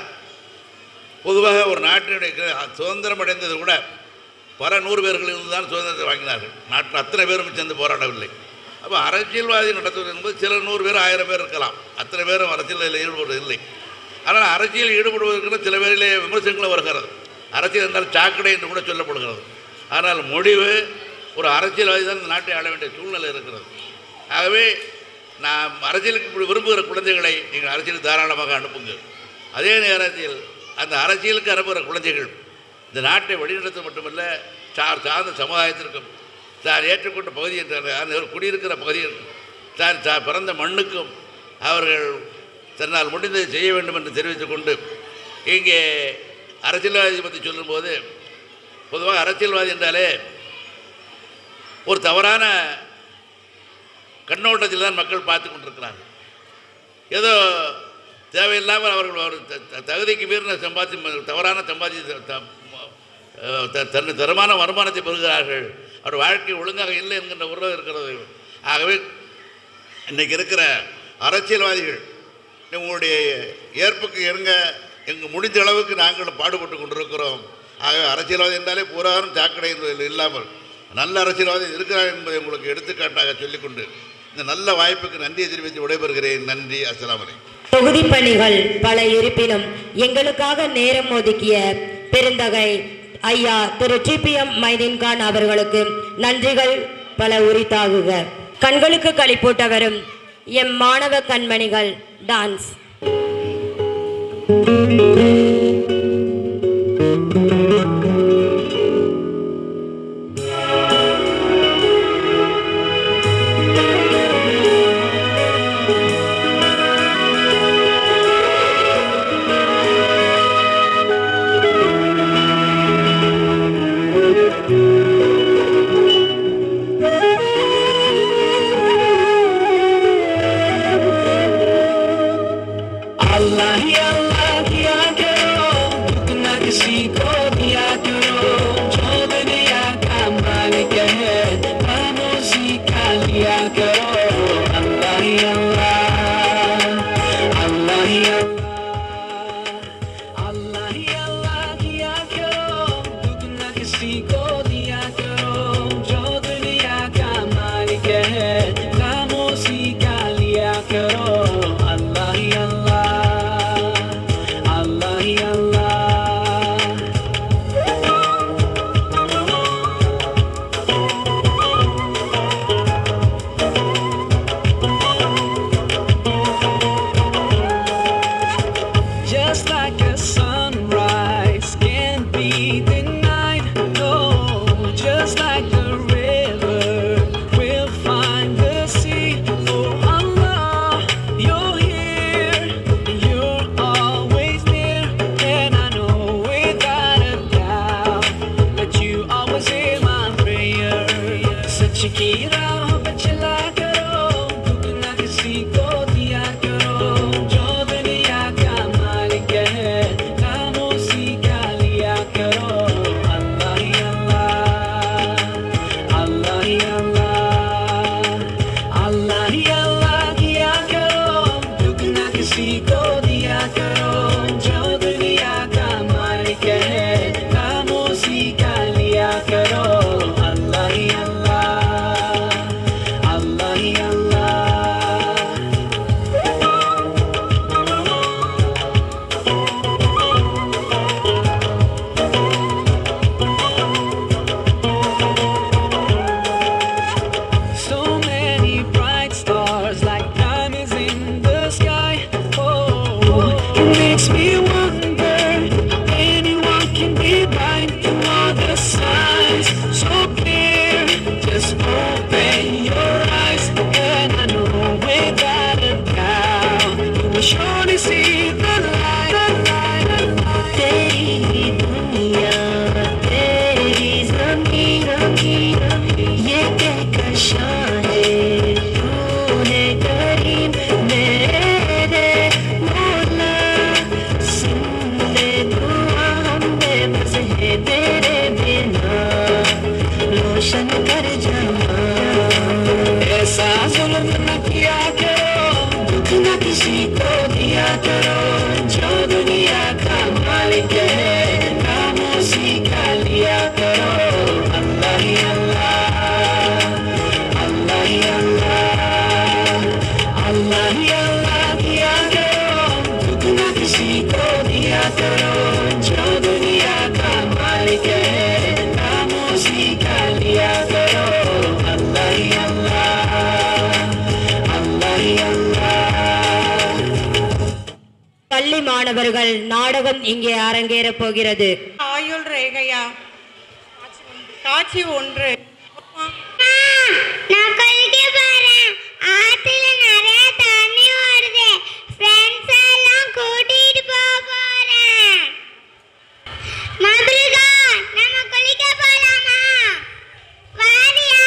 பொதுவாக ஒரு நாட்டினுடைய சுதந்திரம் அடைந்தது கூட பல நூறு பேர்களிலிருந்து தான் சுதந்திரத்தை வாங்கினார்கள். நாட்டில் அத்தனை பேரும் சேர்ந்து போராடவில்லை. அப்போ அரசியல்வாதி நடத்துவது என்பது சில நூறு பேர் ஆயிரம் பேர் இருக்கலாம், அத்தனை பேரும் அரசியலில் ஈடுபடுவது இல்லை. ஆனால் அரசியல் ஈடுபடுவதற்கு சில பேரிலே விமர்சனங்களும் வருகிறது. அரசியல் என்றால் சாக்கடை என்று கூட சொல்லப்படுகிறது. ஆனால் முடிவு ஒரு அரசியல்வாதி தான் இந்த நாட்டை ஆள வேண்டிய சூழ்நிலை இருக்கிறது. ஆகவே நான் அரசியலுக்கு விரும்புகிற குழந்தைகளை நீங்கள் அரசியலுக்கு தாராளமாக அனுப்புங்க. அதே நேரத்தில் அந்த அரசியலுக்கு அனுப்புகிற குழந்தைகள் இந்த நாட்டை வழிநடத்த மட்டுமல்ல சார் சார்ந்த சமுதாயத்திற்கும் சார் ஏற்றுக்கொண்ட பகுதி என்ற குடியிருக்கிற பகுதியில் சார் சார் பிறந்த மண்ணுக்கும் அவர்கள் தன்னால் முடிந்ததை செய்ய வேண்டும் என்று தெரிவித்துக் கொண்டு இங்கே அரசியல்வாதி பற்றி சொல்லும்போது பொதுவாக அரசியல்வாதி என்றாலே ஒரு தவறான கண்ணோட்டத்தில் தான் மக்கள் பார்த்து கொண்டிருக்கிறார்கள். ஏதோ தேவையில்லாமல் அவர்கள் ஒரு தகுதிக்கு மீறின சம்பாதி தவறான சம்பாதி தன் தரமான வருமானத்தை பெறுகிறார்கள். அவர் வாழ்க்கை ஒழுங்காக இல்லை என்கின்ற உறவு இருக்கிறது. ஆகவே இன்றைக்கு இருக்கிற அரசியல்வாதிகள் உங்களுடைய ஏற்புக்கு இருங்க, எங்கள் முடிஞ்ச அளவுக்கு நாங்கள் பாடுபட்டு கொண்டிருக்கிறோம். ஆகவே அரசியல்வாதி என்றாலே பூராரும் சாக்கடை என்பதில் இல்லாமல் நல்ல அரசியல்வாதி இருக்கிறார் என்பதை உங்களுக்கு எடுத்துக்காட்டாக சொல்லிக்கொண்டு இந்த நல்ல வாய்ப்புக்கு நன்றியை தெரிவித்து விடைபெறுகிறேன். நன்றி. அஸ்ஸலாமு அலைக்கும். தொகுதி பணிகள் பல இருப்பினும் எங்களுக்காக நேரம் ஒதுக்கிய பெருந்தகை ஐயா Thiru T P M Mydeen Khan அவர்களுக்கு நன்றிகள் பல உரித்தாகுக. கண்களுக்கு களிப்பூட்ட வரும் எம் மாணவ கண்மணிகள் டான்ஸ். பள்ளி மாணவர்கள் நாடகம் இங்கே அரங்கேறப் போகிறது. ஆயுள் ரேகையா காட்சி ஒன்று. நான் குளிக்க போறேன். ஆத்துல நிறைய தண்ணி வருது. ஃப்ரெண்ட்ஸ் எல்லாம் கூட்டிட்டு போக போறேன். மதுரிகா, நம்ம குளிக்க போலாமா? வாரியா?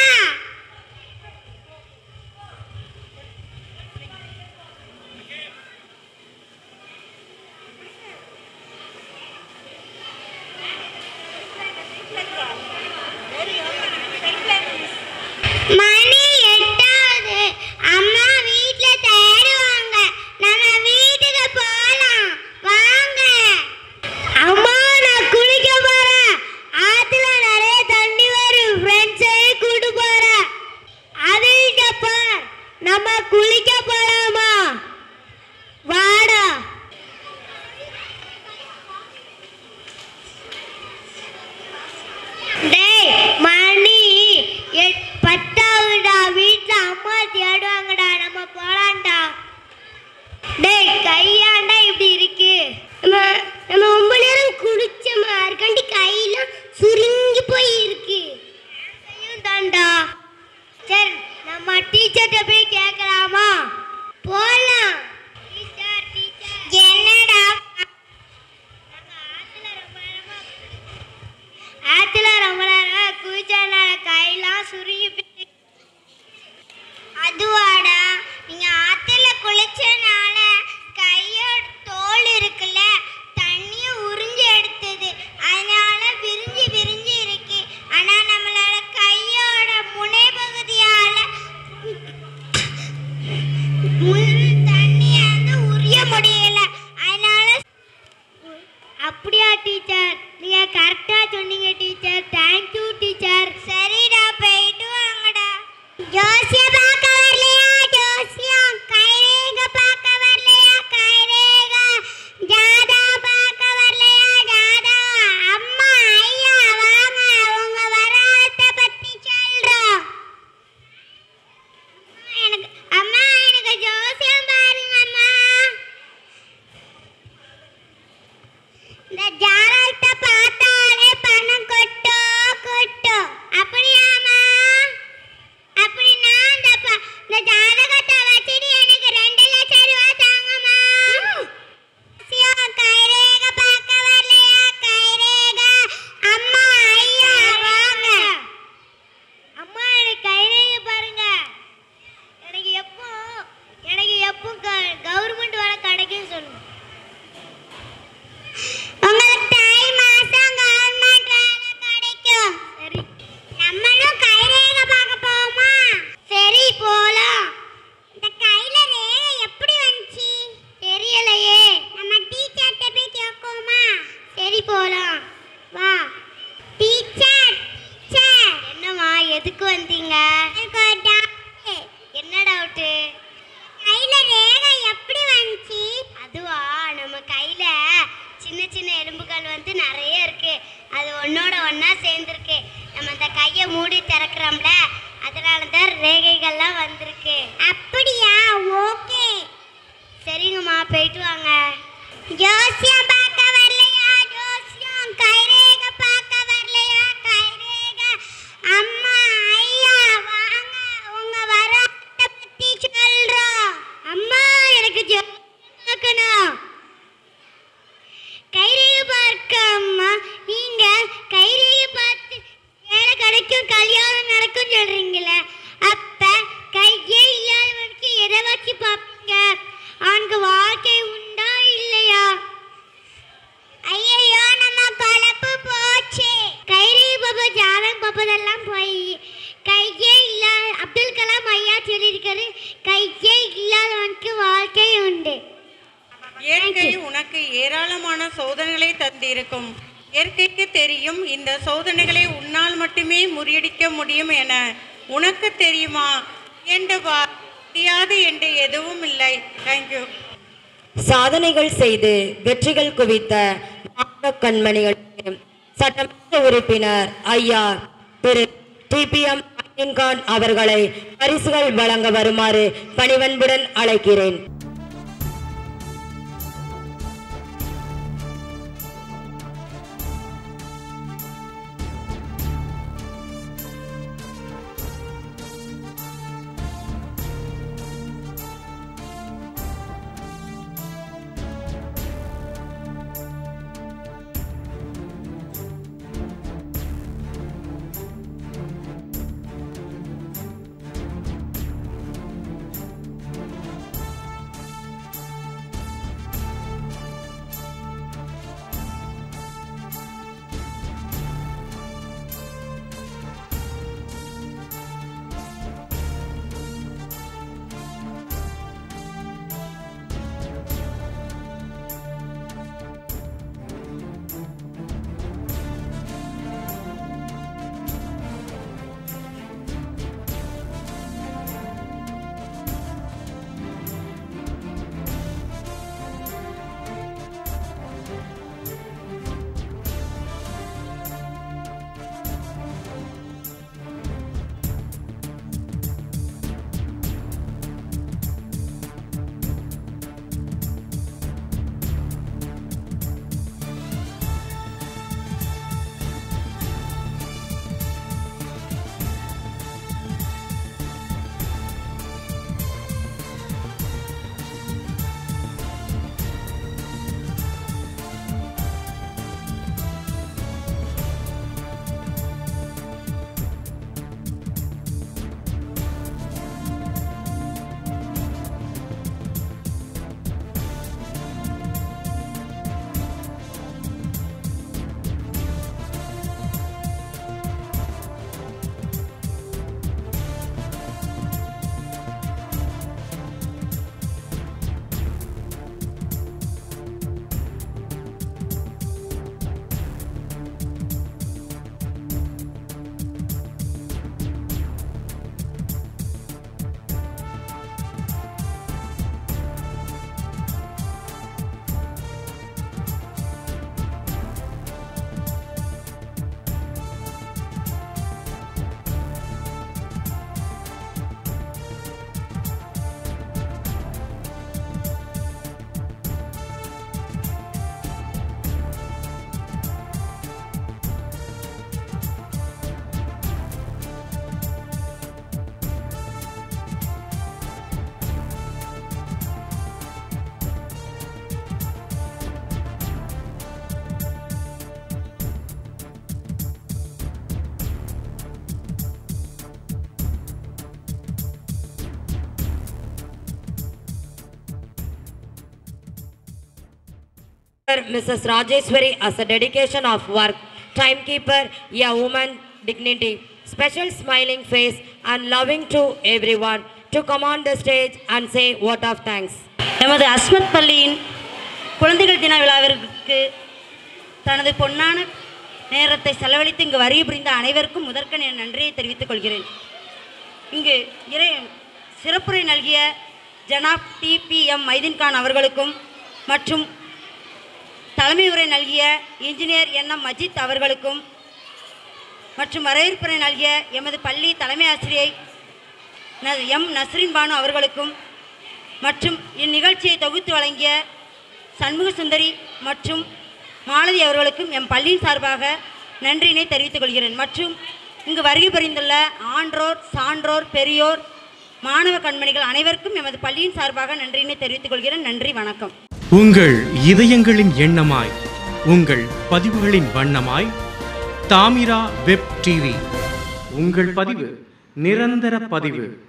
மணி எட்டாவது. அம்மா வீட்ல தேடுவாங்க. நம்ம வீட்டுக்கு போலாம். வாங்க. அம்மா, நான் குளிக்க போறேன். ஆத்துல நிறைய தண்ணி வரும். ஃப்ரெண்ட்ஸே கூட்டு போறேன். அதுக்கப்புறம் நம்ம குளிக்க போலாமா? வாடா. டேய், மணி எட் பத்தாவதுடா. வீட்ல அம்மா தேடுவாங்கடா. நம்ம போலாம்டா. டேய், கையாண்டா இப்படி இருக்கு. நம்ம நம்ம ரொம்ப நேரம் குளிச்சமா இருக்கண்டி கையெல்லாம் சுருங்கி போய் இருக்கு. கையும் தாண்டா. சரி, நம்ம டீச்சர்கிட்ட போய் கேட்கலாமா? போலாம். டீச்சர் டீச்சர் என்னடா? ஆத்துல ரொம்ப நேரம் குளிச்சனால கையெல்லாம் சுருங்கி போய். அதுவாடா, நீங்க ஆத்துல குளிச்சனால கையோட தோல் இருக்குல்ல, தண்ணிய உறிஞ்சி எடுத்தது. அதனால விரிஞ்சு விரிஞ்சு இருக்கு. ஆனா நம்மளோட கையோட முனை பகுதியால தண்ணிய வந்து உரிய முடியல. அதனால அப்படியா டீச்சர்? நீங்க கரெக்டா சொன்னீங்க டீச்சர். Thank you teacher. சரிடா, போயிட்டு வாங்கடா. ஜோசிய பார்க்க வரலையா? ஜோசியம். கைரேக பார்க்க வரலையா? கைரேக. ஜாதா பார்க்க வரலையா? ஜாதா. அம்மா, ஐயா வாங்க, உங்க வரத்தை பத்தி சொல்றோம். எனக்கு அம்மா, எனக்கு ஜோசியம் பாருங்க அம்மா. இந்த ஜாதகத்தை பார்த்தாலே பணம் கொட்டோ கொட்டோ. அப்படியாமா? அப்படின்னா இந்த ப- இந்த ஜாதகத்தை வச்சுட்டு எனக்கு ரெண்டு லட்சம் ரூபாய் தாங்கம்மா. சியோ, கைரேக பார்க்க வரலையா? கைரேக. அம்மா, ஐயா வாங்க. அம்மா, எனக்கு கைரேக பாருங்க. எனக்கு எப்போ எனக்கு எப்போ கவர்மெண்ட் வேலை கிடைக்கும்னு சொல்லுங்க. உங்களுக்கு தை மாசம் கவர்மெண்ட் வேலை கிடைக்கும். சரி, நம்மளும் கைரேகை பார்க்க போவோமா? சரி, போலாம். இந்த கையில ரேகை எப்படி வந்துச்சு? தெரியலையே. நம்ம டீச்சர்கிட்ட போய் கேட்கோமா? சரி, போலாம். வா. டீச்சர் டீச்சர் என்னம்மா, எதுக்கு வந்தீங்க? எனக்கு ஒரு doubt. என்ன டவுட்டு? கையில ரேகை எப்படி வந்துச்சு? அதுவா, நம்ம கையில சின்ன சின்ன எலும்புகள் வந்து நிறைய இருக்கு. அது ஒன்னோட ஒன்னா சேர்ந்துருக்கு. நம்ம அந்த கையை மூடி திறக்கிறோம்ல, அதனால தான் ரேகைகள்லாம் வந்திருக்கு. அப்படியா? ஓகே. சரிங்கம்மா, போயிட்டு வாங்க. ஜோசியம் பார்க்க வரலையா? ஜோசியம். கைரேகை பார்க்க வரலையா? கைரேகை. அம்மா, ஐயா வாங்க, உங்க வரத்தை பத்தி சொல்றோம். அம்மா, எனக்கு ஜோசியம் பார்க்கணும். கைரேகை பார்க்க அம்மா. நீங்க கைரேகை பார்த்து வேலை கிடைக்கும், கல்யாணம் நடக்கும் சொல்றீங்களே, அப்ப கையே இல்லாதவனுக்கு எதை வச்சு பார்ப்பீங்க? அவனுக்கு வாழ்க்கை உண்டா இல்லையா? ஐயோ, நம்ம கலப்பு போச்சு. கைரேகை பாப்பா ஜாதகம் பார்ப்பதெல்லாம் போய் கையே இல்லாத அப்துல் கலாம் ஐயா சொல்லியிருக்காரு, கையே இல்லாதவனுக்கு வாழ்க்கை உண்டு. இயற்கை உனக்கு ஏராளமான சோதனைகளை தந்திருக்கும். இயற்கைக்கு தெரியும் இந்த சோதனைகளை உன்னால் மட்டுமே முறியடிக்க முடியும் என. உனக்கு தெரியுமா? என்று முடியாது என்று எதுவும் இல்லை. தேங்க்யூ. சாதனைகள் செய்து வெற்றிகள் குவித்த மாணவ கண்மணிகளுக்கு சட்டமன்ற உறுப்பினர் ஐயா Thiru T P M Ameen Khan அவர்களை பரிசுகள் வழங்க வருமாறு பணிவன்புடன் அழைக்கிறேன். Missus Rajeshwari as a dedication of work, timekeeper, a woman dignity, special smiling face and loving to everyone to come on the stage and say word of thanks. நமது அஸ்மத் பள்ளியின் குழந்தைகள் தின விழாவிற்கு தனது பொன்னான நேரத்தை செலவழித்து இங்கு வருகை புரிந்த அனைவருக்கும் முதற்கண் என் நன்றியை தெரிவித்துக் கொள்கிறேன். இங்கு இறை சிறப்புரை நல்கிய ஜனாப் டி பி எம் மைதீன்கான் அவர்களுக்கும் மற்றும் தலைமை உரை நல்கிய இன்ஜினியர் என் எம் மஜித் அவர்களுக்கும் மற்றும் வரவேற்புரை நல்கிய எமது பள்ளி தலைமை ஆசிரியை எம் நஸ்ரின் பானு அவர்களுக்கும் மற்றும் இந்நிகழ்ச்சியை தொகுத்து வழங்கிய சண்முக சுந்தரி மற்றும் மாலதி அவர்களுக்கும் எம் பள்ளியின் சார்பாக நன்றியினை தெரிவித்துக் கொள்கிறேன். மற்றும் இங்கு வருகை புரிந்துள்ள ஆன்றோர் சான்றோர் பெரியோர் மாணவ கண்மணிகள் அனைவருக்கும் எமது பள்ளியின் சார்பாக நன்றியினை தெரிவித்துக் கொள்கிறேன். நன்றி, வணக்கம். உங்கள் இதயங்களின் எண்ணமாய் உங்கள் பதிவுகளின் வண்ணமாய் தாமிரா வெப் டிவி. உங்கள் பதிவு நிரந்தர பதிவு.